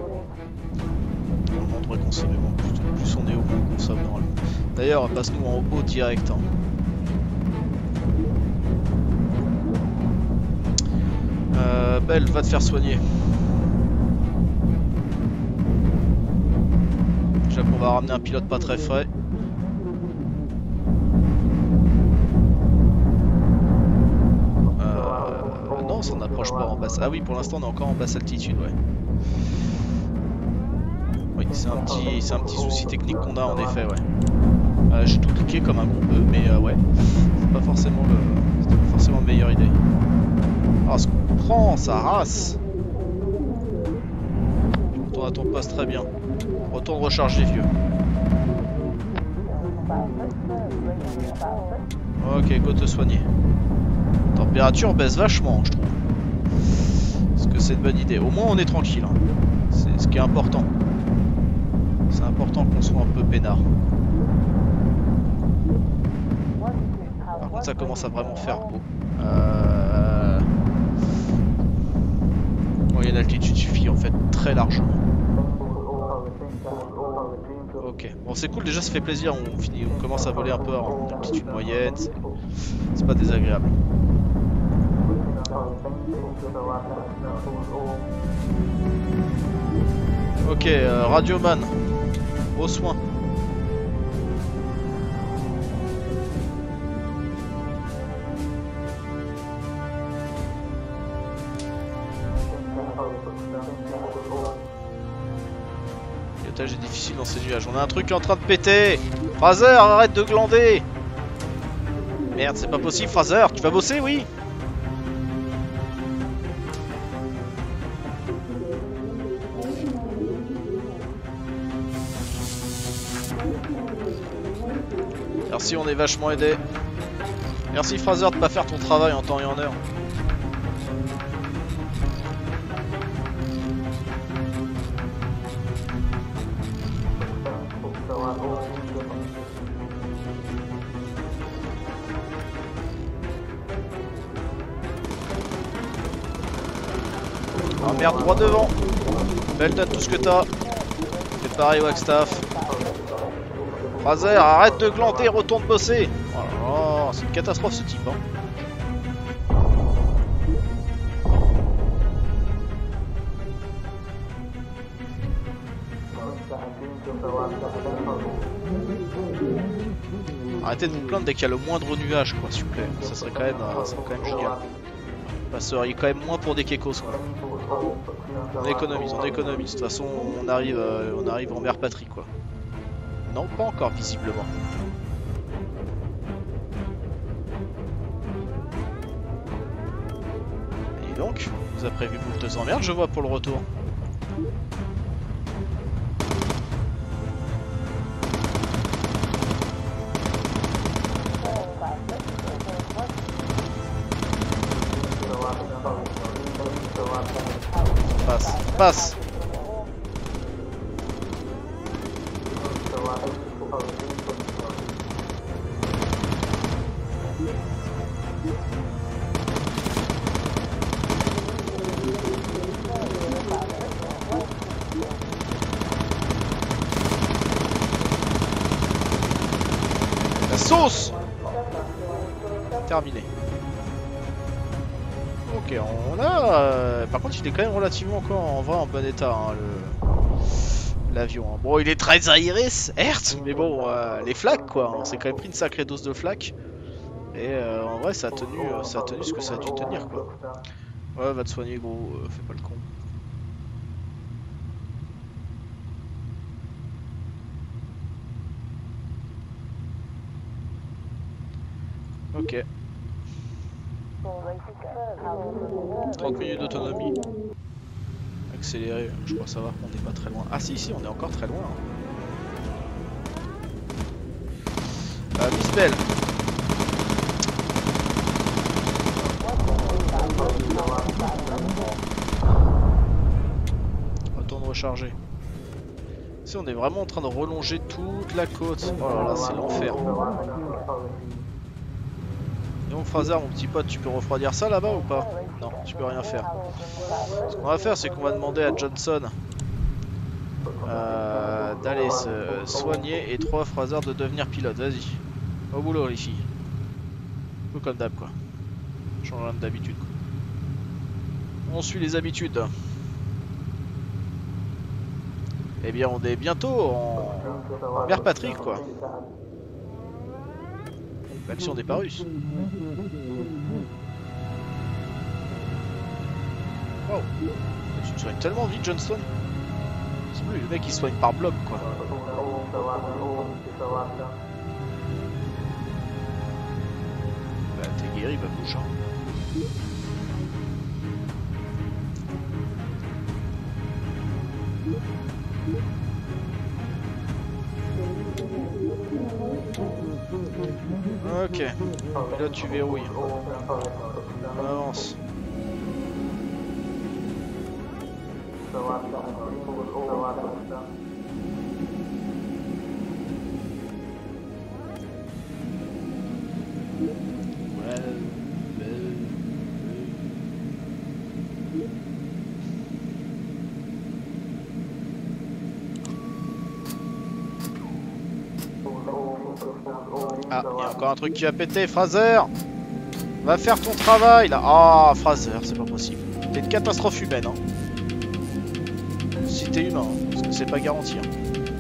On devrait consommer moins. Plus on est haut, moins on consomme normalement. D'ailleurs, passe-nous en haut direct. Hein. Belle, va te faire soigner. Déjà qu'on va ramener un pilote pas très frais. Non, on s'en approche pas en bas basse. Ah oui, pour l'instant on est encore en basse altitude, ouais. Oui, c'est un petit souci technique qu'on a en effet, ouais. J'ai tout cliqué comme un gros peu, mais ouais, c'était pas forcément la meilleure idée. Ah, ce qu'on prend, ça race. Retourne à ton poste, très bien. Retourne recharge les vieux. Ok, go te soigner. Température baisse vachement, je trouve. Est-ce que c'est une bonne idée? Au moins on est tranquille, hein. C'est ce qui est important. C'est important qu'on soit un peu peinard. Par contre ça commence à vraiment faire beau. Moyenne altitude suffit en fait très largement. Ok, bon c'est cool, déjà ça fait plaisir, on commence à voler un peu en altitude moyenne, c'est pas désagréable. Ok, Radioman, au soin. Pilotage est difficile dans ces nuages. On a un truc qui est en train de péter. Fraser, arrête de glander. Merde, c'est pas possible, Fraser. Tu vas bosser, oui? Merci, on est vachement aidé. Merci, Fraser, de pas faire ton travail en temps et en heure. Ah merde, droit devant. Belton, tout ce que t'as. Fais pareil, Wagstaff. Fraser, arrête de glander, retourne bosser. Oh là là, c'est une catastrophe ce type, hein. Arrêtez de vous plaindre dès qu'il y a le moindre nuage, quoi, s'il vous plaît. Ça serait quand même génial. Passeur, il est quand même moins pour des kekos, quoi. On économise, on économise. De toute façon, on arrive en mer patrie, quoi. Non, pas encore, visiblement. Et donc, vous avez prévu pour deux emmerdes, je vois, pour le retour. Passe, passe. La sauce. Terminé. Ok, on a... par contre, il est quand même relativement encore en vrai en bon état, hein, l'avion. Hein. Bon, il est très aéré, certes, mais bon, les flaques, quoi. On s'est quand même pris une sacrée dose de flaques. Et en vrai, ça a tenu ce que ça a dû tenir, quoi. Ouais, va te soigner, gros, fais pas le con. Ok. 30 minutes d'autonomie. Accéléré, je crois que ça va, on n'est pas très loin. Ah si, si, on est encore très loin. Miss Bell. Retourne recharger. Si on est vraiment en train de relonger toute la côte. Oh là là, c'est l'enfer. Donc Fraser, mon petit pote, tu peux refroidir ça là-bas ou pas? Non, tu peux rien faire. Ce qu'on va faire, c'est qu'on va demander à Johnson d'aller se soigner et 3 Fraser de devenir pilote. Vas-y, au boulot les filles. Peu comme d'hab quoi. Change rien d'habitude. On suit les habitudes. Eh bien, on est bientôt en mer Patrick quoi. Même si on n'est pas russe. Wow. Tu te soignes tellement vite, Johnston. C'est plus le mec il soigne par bloc quoi. Bah t'es guéri, bah bouge hein. Ok, et là tu verrouilles. On avance. Ah, il y a encore un truc qui va péter, Fraser! Va faire ton travail là! Ah, Fraser, c'est pas possible. T'es une catastrophe humaine, hein. Si t'es humain, hein, parce que c'est pas garanti. Hein.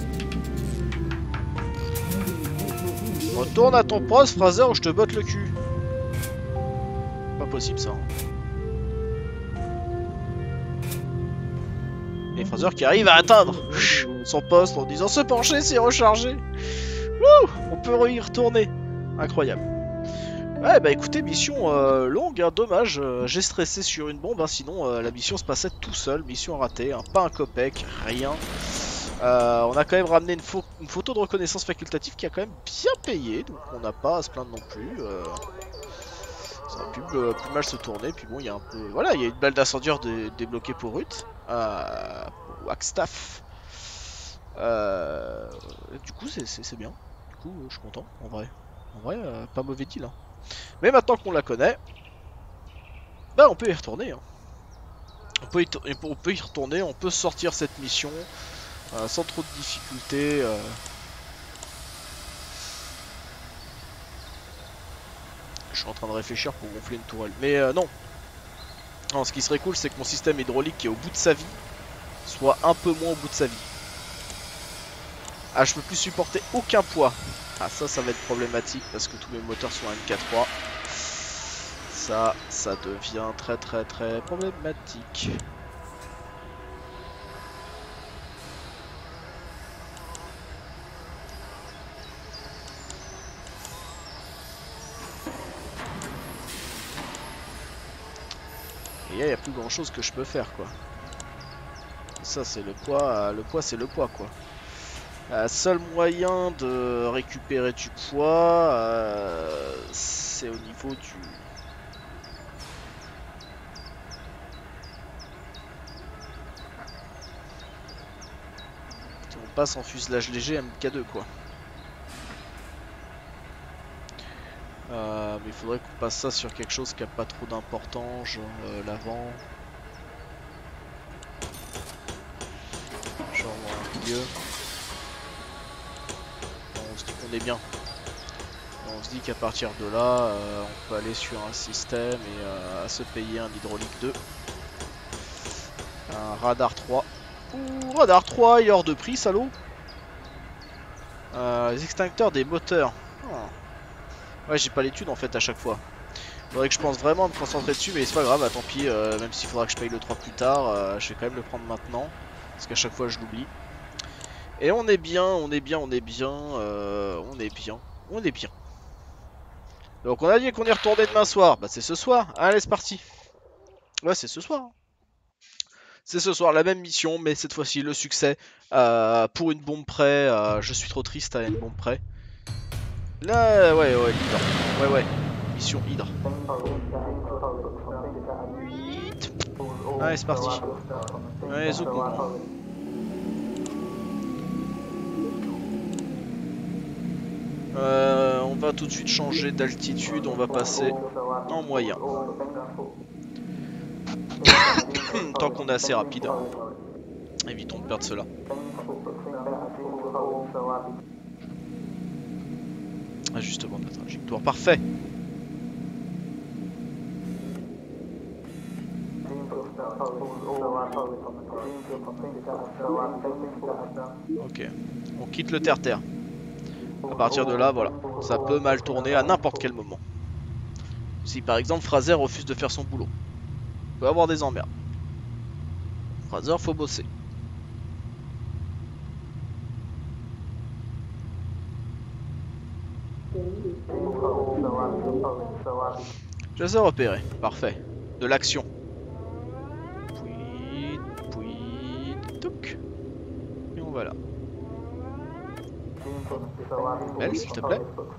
Retourne à ton poste, Fraser, ou je te botte le cul. Pas possible ça. Hein. Et Fraser qui arrive à atteindre son poste en disant se pencher, c'est rechargé. Wouh, on peut y retourner. Incroyable. Ouais, bah écoutez, mission longue, hein, dommage. J'ai stressé sur une bombe, hein, sinon la mission se passait tout seul. Mission ratée, hein, pas un copec, rien. On a quand même ramené une photo de reconnaissance facultative qui a quand même bien payé, donc on n'a pas à se plaindre non plus. Ça a pu plus mal se tourner, puis bon, il y a un peu. Voilà, il y a une balle d'incendieur débloquée pour Ruth, pour Wagstaff. Du coup, c'est bien. Du coup, je suis content, en vrai. En vrai, pas mauvais deal. Hein. Mais maintenant qu'on la connaît, bah on peut y retourner. Hein. On peut y retourner, on peut sortir cette mission sans trop de difficultés. Je suis en train de réfléchir pour gonfler une tourelle. Mais non. Non, ce qui serait cool, c'est que mon système hydraulique qui est au bout de sa vie soit un peu moins au bout de sa vie. Ah, je peux plus supporter aucun poids. Ah, ça va être problématique parce que tous mes moteurs sont MK3. Ça devient très problématique. Et il n'y a plus grand chose que je peux faire quoi. Ça c'est le poids c'est le poids quoi. Seul moyen de récupérer du poids, c'est au niveau du... On passe en fuselage léger MK2 quoi. Mais il faudrait qu'on passe ça sur quelque chose qui a pas trop d'importance, genre l'avant. Genre un milieu. On se dit qu'on est bien. On se dit qu'à partir de là, on peut aller sur un système et se payer un hydraulique 2. Un radar 3. Ouh, radar 3, il est hors de prix, salaud. Les extincteurs des moteurs. Oh. Ouais, j'ai pas l'étude en fait à chaque fois. Faudrait que je pense vraiment me concentrer dessus, mais c'est pas grave, tant pis, même s'il faudra que je paye le 3 plus tard, je vais quand même le prendre maintenant. Parce qu'à chaque fois je l'oublie. Et on est bien, on est bien. Donc on a dit qu'on y retournait demain soir, bah c'est ce soir, allez c'est parti. Ouais c'est ce soir. C'est ce soir la même mission, mais cette fois-ci le succès pour une bombe près. Je suis trop triste à une bombe près. Là, ouais, Hydre. Ouais, mission Hydre. Allez, c'est parti. Allez, zouk, mon grand. On va tout de suite changer d'altitude, on va passer en moyen. Tant qu'on est assez rapide. Évitons de perdre cela. Ajustement de la trajectoire, parfait. Ok, on quitte le terre-terre. À partir de là, voilà, ça peut mal tourner à n'importe quel moment. Si par exemple Fraser refuse de faire son boulot, on peut avoir des emmerdes. 3 heures, faut bosser. Je les ai repérés, parfait. De l'action. Puis, touc. Et on va là. Belle, s'il te plaît.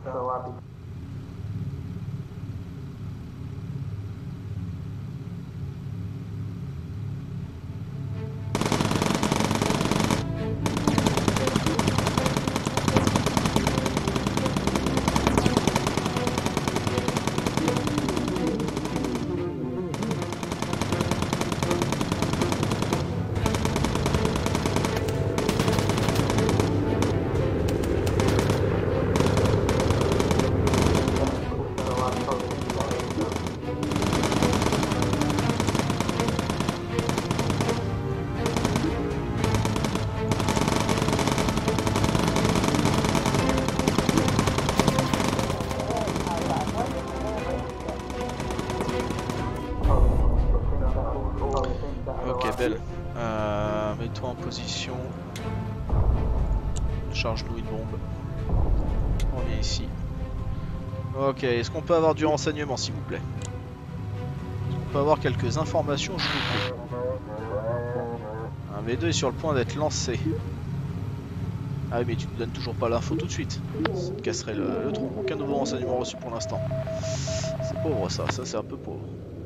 Ok, belle. Mets-toi en position. Charge-nous une bombe. On vient ici. Ok, est-ce qu'on peut avoir du renseignement s'il vous plaît? Est-ce qu'on peut avoir quelques informations, je vous prie? Un V2 est sur le point d'être lancé. Ah oui, mais tu ne donnes toujours pas l'info tout de suite. Ça te casserait le tronc. Aucun nouveau renseignement reçu pour l'instant. C'est pauvre ça c'est un peu pauvre.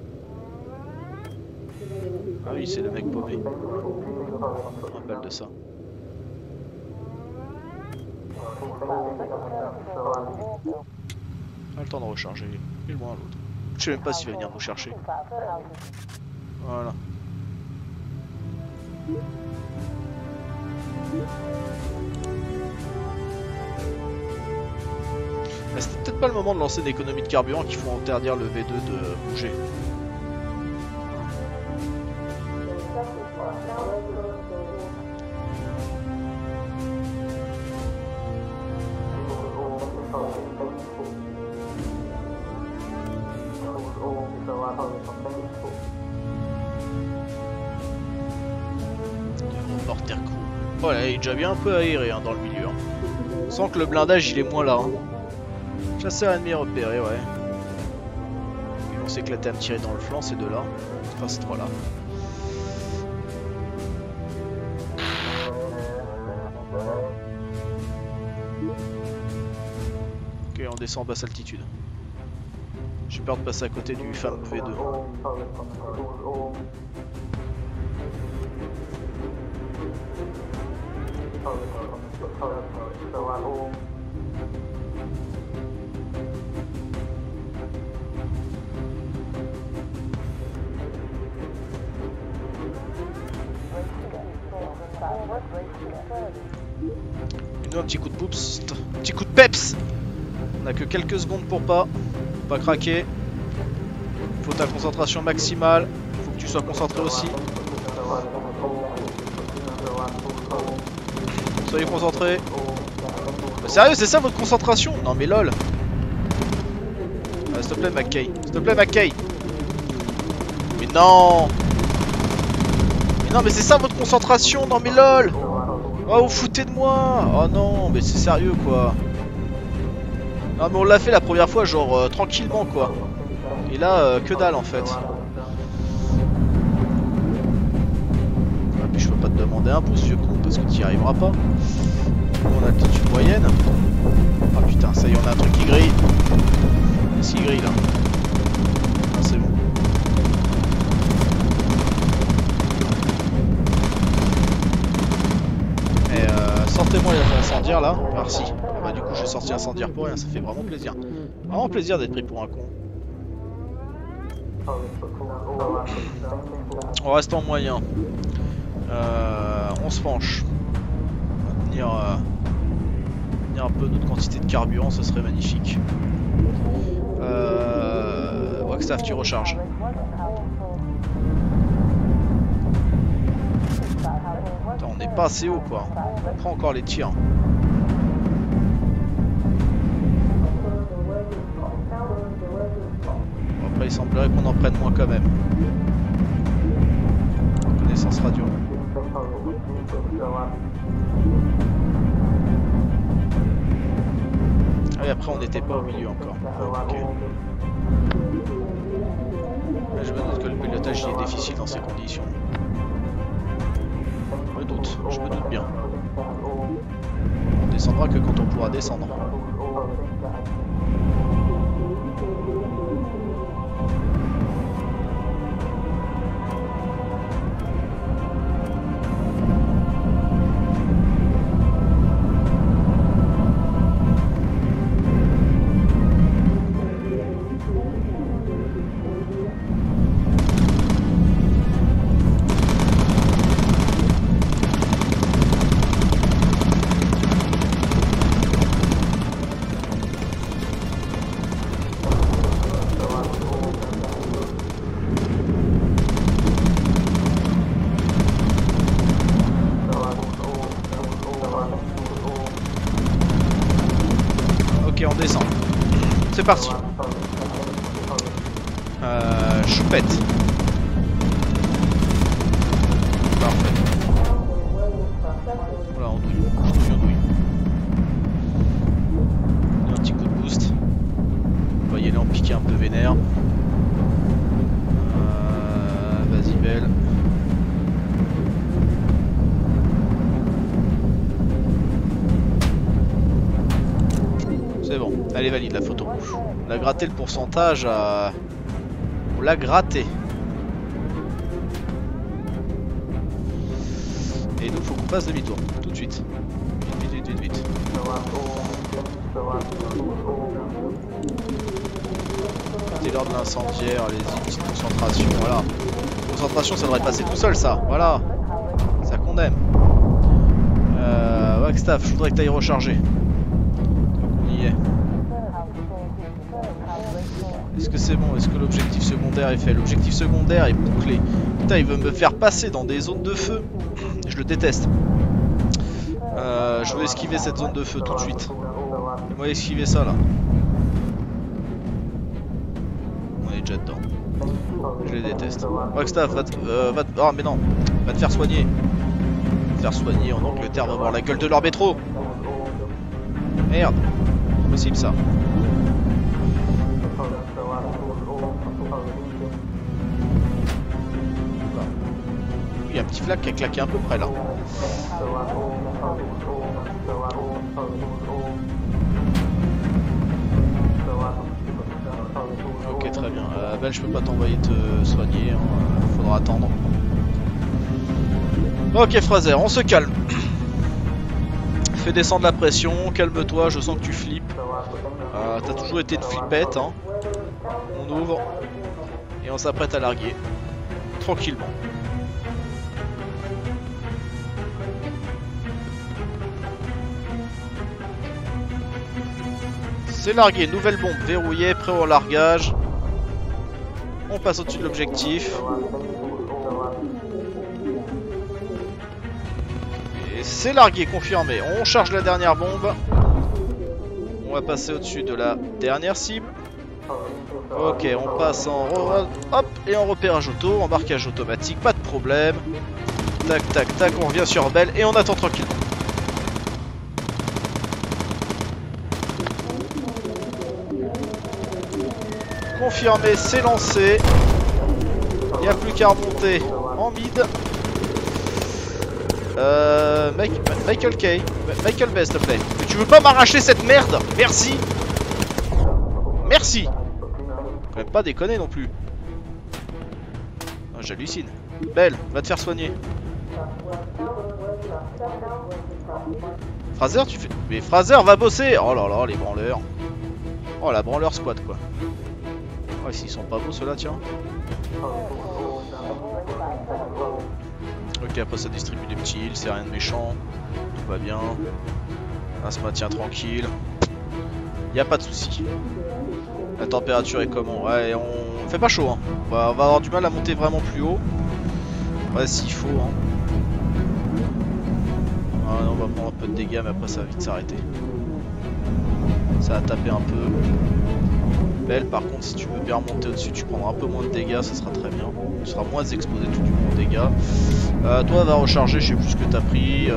Ah oui, c'est le mec paumé. Je me rappelle de ça. Pas le temps de recharger. Il est loin l'autre. Je sais même pas s'il va venir nous chercher. Voilà. C'était peut-être pas le moment de lancer une économie de carburant qu'il faut interdire le V2 de bouger. Reporter crew. Oh là, il est déjà bien un peu aéré hein, dans le milieu. Hein. Sans que le blindage il est moins là. Hein. Chasseur ennemi repéré, ouais. Ils vont s'éclater à me tirer dans le flanc, ces deux-là. Enfin, ces trois-là. Ok, on descend en basse altitude. J'ai peur de passer à côté du fameux V2. Un petit coup de poups, un petit coup de peps. On a que quelques secondes pour pas craquer. Faut ta concentration maximale. Faut que tu sois concentré aussi. Soyez concentrés. Sérieux, c'est ça votre concentration? Non mais lol. S'il te plaît McKay. S'il te plaît McKay. Mais non. Mais non mais c'est ça votre concentration. Non mais lol. Oh vous foutez de moi. Oh non mais c'est sérieux quoi. Non mais on l'a fait la première fois genre tranquillement quoi. Et là que dalle en fait. Ah puis je peux pas te demander un pouce vieux con parce que tu y arriveras pas. On a altitude moyenne. Ah putain ça y est on a un truc qui grille. Qu'est-ce qui grille là? Ah c'est bon. Sortez-moi les incendiaires là. Merci. Ah bah du coup j'ai sorti incendiaire pour rien, ça fait vraiment plaisir. Vraiment plaisir d'être pris pour un con. On reste en moyen. On se penche. On va tenir un peu notre quantité de carburant, ce serait magnifique. Wagstaff, tu recharges. Attends, on n'est pas assez haut quoi. On prend encore les tirs. Bon, après il semblerait qu'on en prenne moins quand même. reconnaissance radio. Ah oui, après on n'était pas au milieu encore. Ok. Je me doute que le pilotage y est difficile dans ces conditions. Je me doute bien. On descendra que quand on pourra descendre. Ok, on descend. C'est parti. Choupette. Parfait. Voilà, on douille. Un petit coup de boost. On va y aller en piqué un peu vénère. Vas-y, belle. C'est bon, elle est valide la photo. On a gratté le pourcentage à... On l'a gratté. Et nous faut qu'on fasse demi-tour, tout de suite. Vite. C'est l'heure de l'incendiaire, allez-y, petite concentration, voilà. Concentration, ça devrait passer tout seul ça, voilà. Ça qu'on aime. Wagstaff, je voudrais que tu ailles recharger. Est-ce que c'est bon? Est-ce que l'objectif secondaire est fait? L'objectif secondaire est bouclé. Putain, il veut me faire passer dans des zones de feu. Je le déteste. Je veux esquiver cette zone de feu tout de suite. Fais-moi esquiver ça là. On est déjà dedans. Je les déteste. Wagstaff, oh mais non. Va te faire soigner. Te faire soigner en Angleterre, va voir la gueule de leur métro. Merde. C'est possible ça. Il y a un petit flag qui a claqué un peu près là. Ok, très bien. Ben, je peux pas t'envoyer te soigner, hein. Faudra attendre. Ok Fraser, on se calme. Fais descendre la pression, calme-toi, je sens que tu flippes. T'as toujours été de flippette, hein. On ouvre et on s'apprête à larguer. Tranquillement. C'est largué, nouvelle bombe verrouillée, prêt au largage. On passe au-dessus de l'objectif. Et c'est largué, confirmé. On charge la dernière bombe. On va passer au-dessus de la dernière cible. Ok, on passe en hop et en repérage auto, embarquage automatique, pas de problème. Tac, tac, tac, on revient sur Belle et on attend tranquillement. Confirmé, c'est lancé. Il n'y a plus qu'à remonter en mid. Michael Bay, s'il te plaît. Mais tu veux pas m'arracher cette merde? Merci. Merci. Quand même pas déconner non plus. Oh, j'hallucine. Belle, va te faire soigner. Fraser, tu fais... Mais Fraser, va bosser. Oh là là, les branleurs. Oh, la branleur squad, quoi. Oh, s'ils sont pas beaux, ceux-là, tiens. Ok, après ça distribue des petits heals, c'est rien de méchant. Tout va bien. On se maintient tranquille. Y a pas de souci. La température est comment? Ouais, on fait pas chaud, hein. On va avoir du mal à monter vraiment plus haut. Ouais, s'il faut, hein. Ah, non, on va prendre un peu de dégâts, mais après ça va vite s'arrêter. Ça va taper un peu. Belle, par contre, si tu veux bien remonter au-dessus, tu prendras un peu moins de dégâts, ça sera très bien. seras moins exposé tout du long aux dégâts. Toi va recharger, je sais plus ce que t'as pris.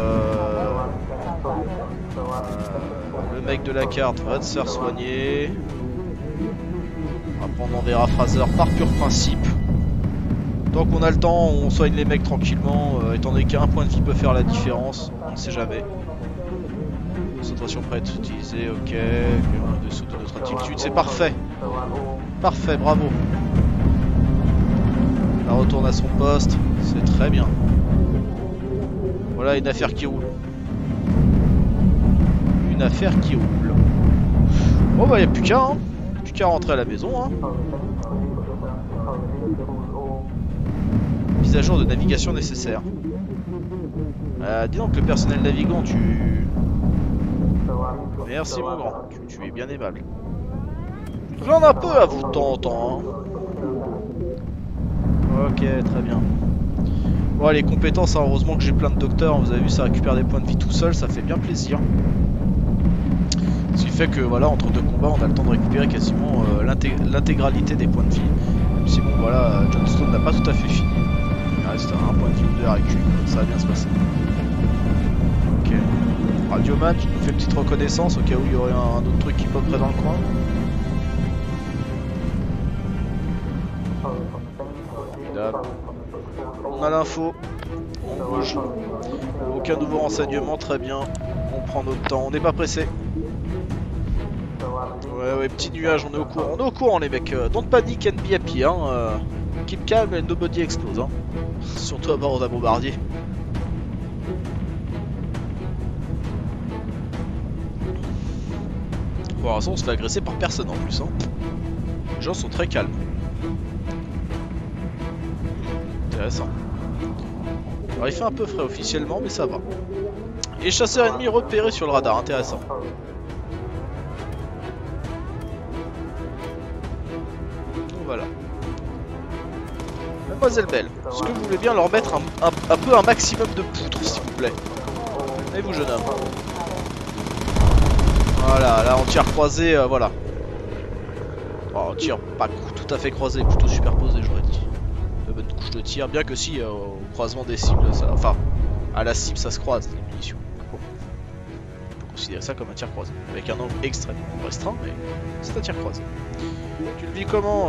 Le mec de la carte va te faire soigner. Après on enverra Fraser par pur principe. Tant qu'on a le temps, on soigne les mecs tranquillement, étant donné qu'un point de vie peut faire la différence, on ne sait jamais. Concentration prête utilisée, ok, en dessous de notre altitude, c'est parfait. Parfait, bravo. On retourne à son poste, c'est très bien. Voilà une affaire qui roule. Une affaire qui roule. Bon bah y a plus qu'à, hein. Plus qu'à rentrer à la maison, hein. Mise à jour de navigation nécessaire. Dis donc le personnel navigant, tu... Merci mon grand, tu es bien aimable. J'en ai un peu à vous de temps en temps, hein. Ok, très bien. Bon, les compétences, hein, heureusement que j'ai plein de docteurs, vous avez vu, ça récupère des points de vie tout seul, ça fait bien plaisir. Ce qui fait que, voilà, entre deux combats, on a le temps de récupérer quasiment l'intégralité des points de vie. Même si, bon, voilà, Johnstone n'a pas tout à fait fini. Il reste un point de vie ou deux à récupérer, ça va bien se passer. Ok. Radioman, tu nous fais une petite reconnaissance au cas où il y aurait un autre truc qui popperait dans le coin. On a l'info, on bouge. Aucun nouveau renseignement, très bien. On prend notre temps, on n'est pas pressé. Ouais, petit nuage, on est au courant les mecs. Don't panic and be happy, hein. Keep calm and nobody explose, hein. Surtout à bord d'un bombardier. Pour l'instant, on se fait agresser par personne en plus, hein. Les gens sont très calmes. Intéressant. Alors il fait un peu frais officiellement, mais ça va. Et chasseurs ennemis repérés sur le radar, intéressant. Voilà. Mademoiselle Belle, est-ce que vous voulez bien leur mettre un peu un maximum de poutres, s'il vous plaît? Et vous, jeune homme. Voilà, là en tir croisé, voilà. Oh, tir pas tout à fait croisé, plutôt superposé, j'aurais dit. De bonne couche de tir, bien que si, au croisement des cibles, ça, enfin, à la cible, ça se croise, les munitions. Bon. On peut considérer ça comme un tir croisé, avec un angle extrêmement restreint, mais c'est un tir croisé. Tu le vis comment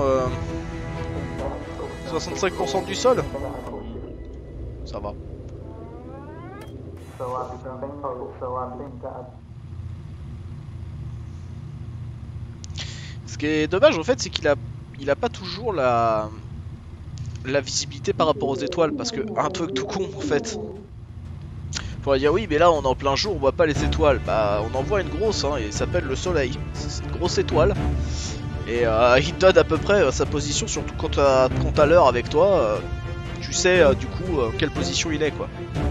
65% du sol? Ça va. Ce qui est dommage en fait, c'est qu'il a pas toujours la visibilité par rapport aux étoiles, parce que un truc tout con en fait. Faudrait dire oui, mais là on est en plein jour, on voit pas les étoiles. Bah on en voit une grosse, hein, et elle s'appelle le soleil. C'est une grosse étoile. Et il donne à peu près sa position, surtout quand t'as l'heure avec toi. Tu sais du coup quelle position il est quoi.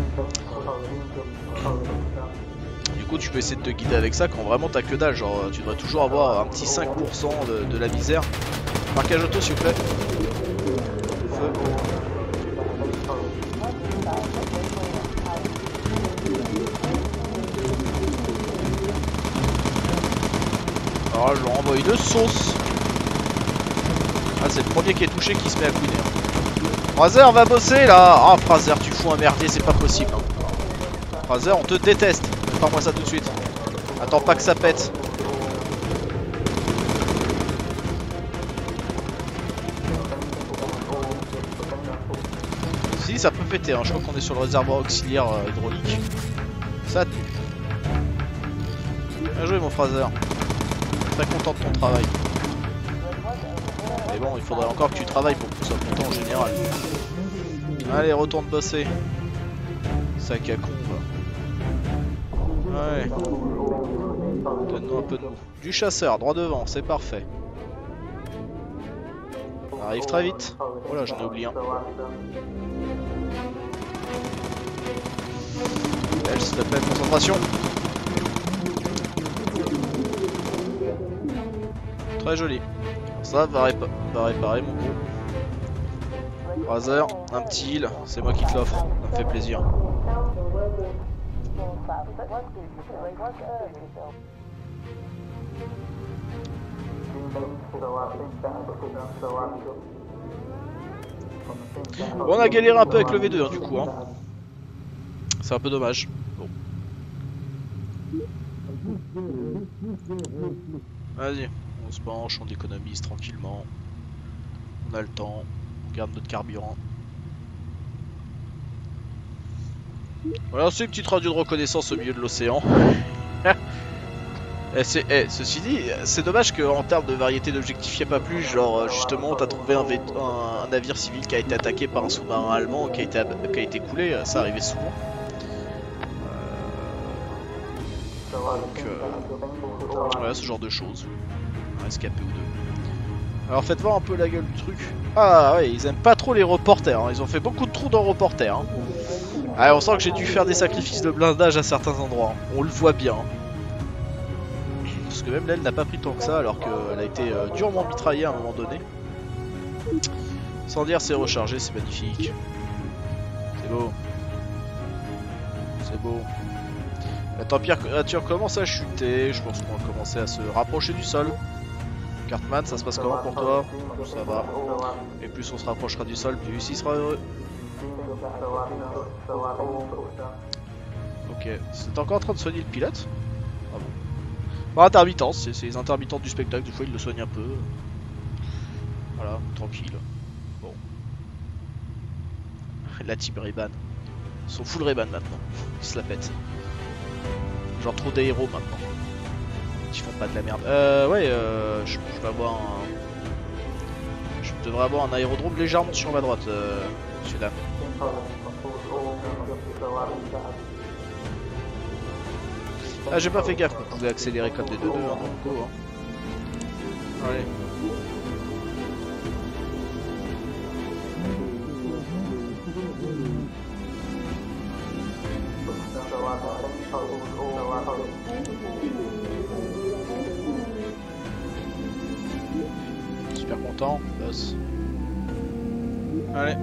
Du coup tu peux essayer de te guider avec ça quand vraiment t'as que dalle. Genre tu devrais toujours avoir un petit 5% de la misère. Marquage auto s'il vous plaît. Feu. Alors je leur envoie une sauce. Ah c'est le premier qui est touché qui se met à couiner. Fraser va bosser là. Ah Fraser tu fous un merdier, c'est pas possible. Fraser on te déteste. Fais-moi ça tout de suite. Attends pas que ça pète. Si ça peut péter, hein. Je crois qu'on est sur le réservoir auxiliaire hydraulique. Ça. Bien joué mon Fraser. Très content de ton travail. Mais bon, il faudrait encore que tu travailles pour que tu sois content en général. Allez, retourne bosser. Sac à con, quoi. Ouais. Donne-nous un peu de mou. Du chasseur, droit devant, c'est parfait. Ça arrive très vite. Oh là, j'en ai oublié un. Elle, s'il te plaît, concentration. Très joli. Ça va réparer mon gros. Fraser, un petit heal, c'est moi qui te l'offre, ça me fait plaisir. Bon, on a galéré un peu avec le V2 hein, du coup. Hein. C'est un peu dommage. Bon. Vas-y, on se penche, on économise tranquillement. On a le temps, on garde notre carburant. Voilà, c'est une petite radio de reconnaissance au milieu de l'océan. Ceci dit, c'est dommage qu'en termes de variété d'objectifs, il n'y a pas plus. Genre, justement, t'as trouvé un navire civil qui a été attaqué par un sous-marin allemand qui a été coulé. Ça arrivait souvent. Voilà, ce genre de choses. Un rescapé ou deux. Alors, faites voir un peu la gueule du truc. Ah ouais, ils aiment pas trop les reporters. Hein. Ils ont fait beaucoup de trous dans reporters. Hein. Ah, on sent que j'ai dû faire des sacrifices de blindage à certains endroits. Hein. On le voit bien. Hein. Parce que même là, elle n'a pas pris tant que ça, alors qu'elle a été durement mitraillée à un moment donné. Sans dire, c'est rechargé, c'est magnifique. C'est beau. C'est beau. La température commence à chuter, je pense qu'on va commencer à se rapprocher du sol. Cartman, ça se passe comment pour toi? Ça va. Et plus on se rapprochera du sol, plus il sera heureux. Ok, c'est encore en train de soigner le pilote? Ah bon. Par intermittence, c'est les intermittents du spectacle, des fois ils le soignent un peu. Voilà, tranquille. Bon. La team Ray-Ban. Ils sont full Ray-Ban maintenant. Ils se la pètent. Genre trop des héros maintenant. Ils font pas de la merde. Ouais, je vais avoir un... Je devrais avoir un aérodrome légèrement sur ma droite, monsieur dame. Ah, j'ai pas fait gaffe, vous pouvez accélérer comme des 2-2, hein, donc go, hein. Allez. Super content, boss. Allez.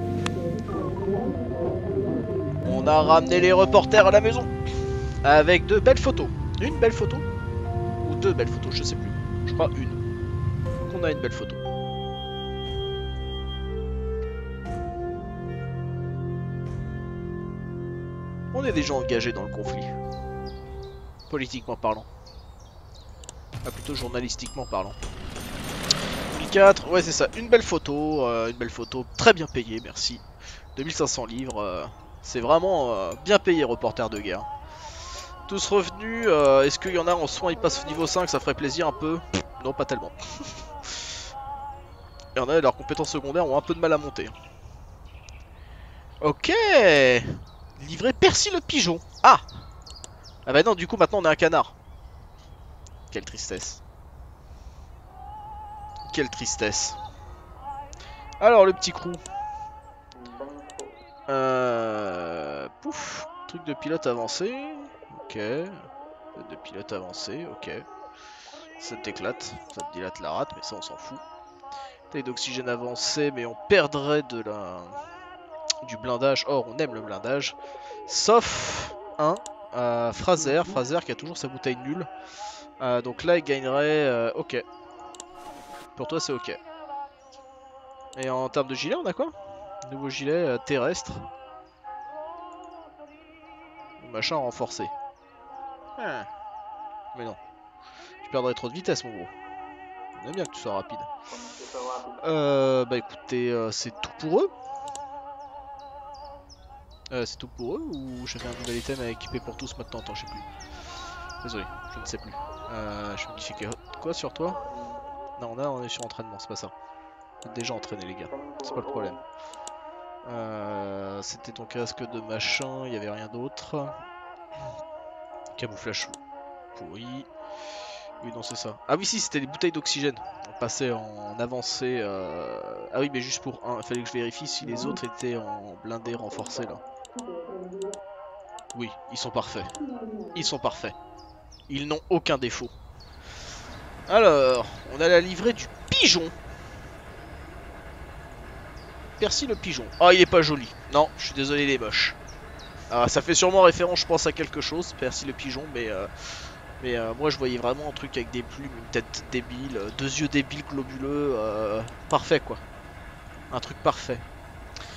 On a ramené les reporters à la maison. Avec de belles photos. Une belle photo. Ou deux belles photos, je sais plus. Je crois une. Donc on a une belle photo. On est déjà engagé dans le conflit. Politiquement parlant. Ah, plutôt journalistiquement parlant. 2004, ouais c'est ça, une belle photo très bien payée, merci. 2500 livres, c'est vraiment bien payé, reporter de guerre. Tous revenus, est-ce qu'il y en a en soins, ils passent au niveau 5, ça ferait plaisir un peu? Non, pas tellement. Il y en a, leurs compétences secondaires ont un peu de mal à monter. Ok. Livré Percy le pigeon. Ah. Ah bah non, du coup maintenant on est un canard. Quelle tristesse. Quelle tristesse. Alors le petit crew. Pouf. Truc de pilote avancé. Ok. De pilote avancé, ok. Ça t'éclate, ça te dilate la rate, mais ça on s'en fout. Taille d'oxygène avancé, mais on perdrait du blindage. Or, on aime le blindage. Sauf un, Fraser qui a toujours sa bouteille nulle. Donc là, il gagnerait... ok. Pour toi, c'est ok. Et en termes de gilet, on a quoi? Nouveau gilet terrestre. Machin renforcé. Ah. Mais non. Tu perdrais trop de vitesse, mon gros. On aime bien que tu sois rapide. Bah écoutez, c'est tout pour eux. C'est tout pour eux ou j'ai fait un nouvel item à équiper pour tous maintenant? Attends, je sais plus. Désolé, je ne sais plus. Je modifie quoi sur toi? Non, là on est sur entraînement, c'est pas ça. Vous êtes déjà entraîné les gars, c'est pas le problème. C'était ton casque de machin, il n'y avait rien d'autre. Camouflage pourri. Oui, non, c'est ça. Ah oui, si, c'était les bouteilles d'oxygène. On passait en avancée. Ah oui, mais juste pour un. Il fallait que je vérifie si les autres étaient en blindé renforcé là. Oui, ils sont parfaits. Ils sont parfaits. Ils n'ont aucun défaut. Alors, on a la livrée du pigeon. Percy le pigeon. Ah, il est pas joli. Non, je suis désolé, il est moche. Alors, ça fait sûrement référence, je pense, à quelque chose, Percy le pigeon, mais moi je voyais vraiment un truc avec des plumes, une tête débile, deux yeux débiles globuleux, parfait quoi. Un truc parfait.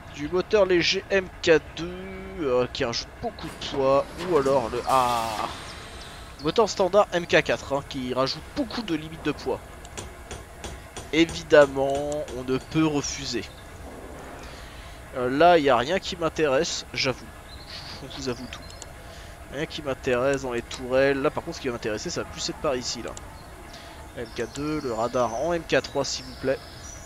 Du moteur léger MK2 qui rajoute beaucoup de poids. Ou alors le... Ah, moteur standard MK4 hein, qui rajoute beaucoup de limites de poids. Évidemment, on ne peut refuser. Là, il n'y a rien qui m'intéresse, j'avoue. Je vous avoue tout. Rien qui m'intéresse dans les tourelles. Là, par contre, ce qui va m'intéresser, ça va plus être par ici, là. MK2, le radar en MK3, s'il vous plaît.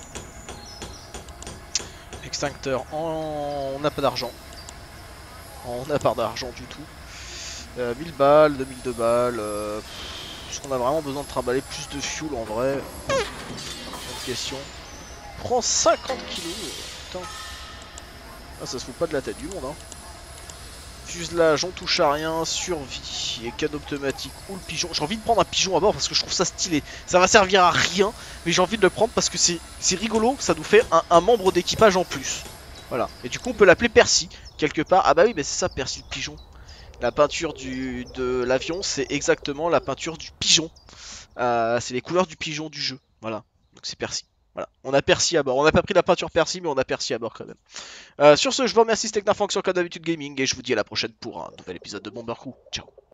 Extincteur en... On n'a pas d'argent. On n'a pas d'argent du tout. 1000 balles, 2002 balles. Est-ce qu'on a vraiment besoin de trimballer plus de fuel en vrai? Bonne question. Prends 50 kilos. Putain. Ah, ça se fout pas de la tête du monde, hein. Fuselage, on touche à rien, survie et canne automatique ou le pigeon. J'ai envie de prendre un pigeon à bord parce que je trouve ça stylé. Ça va servir à rien, mais j'ai envie de le prendre parce que c'est rigolo. Ça nous fait un membre d'équipage en plus. Voilà. Et du coup, on peut l'appeler Percy quelque part. Ah bah oui, mais c'est ça, Percy le pigeon. La peinture de l'avion, c'est exactement la peinture du pigeon. C'est les couleurs du pigeon du jeu. Voilà. Donc c'est Percy. Voilà. On a Percy à bord. On n'a pas pris la peinture Percy, mais on a Percy à bord quand même. Sur ce, je vous remercie, c'était Knarfank sur Code d'habitude Gaming et je vous dis à la prochaine pour un nouvel épisode de Bomber Crew. Ciao.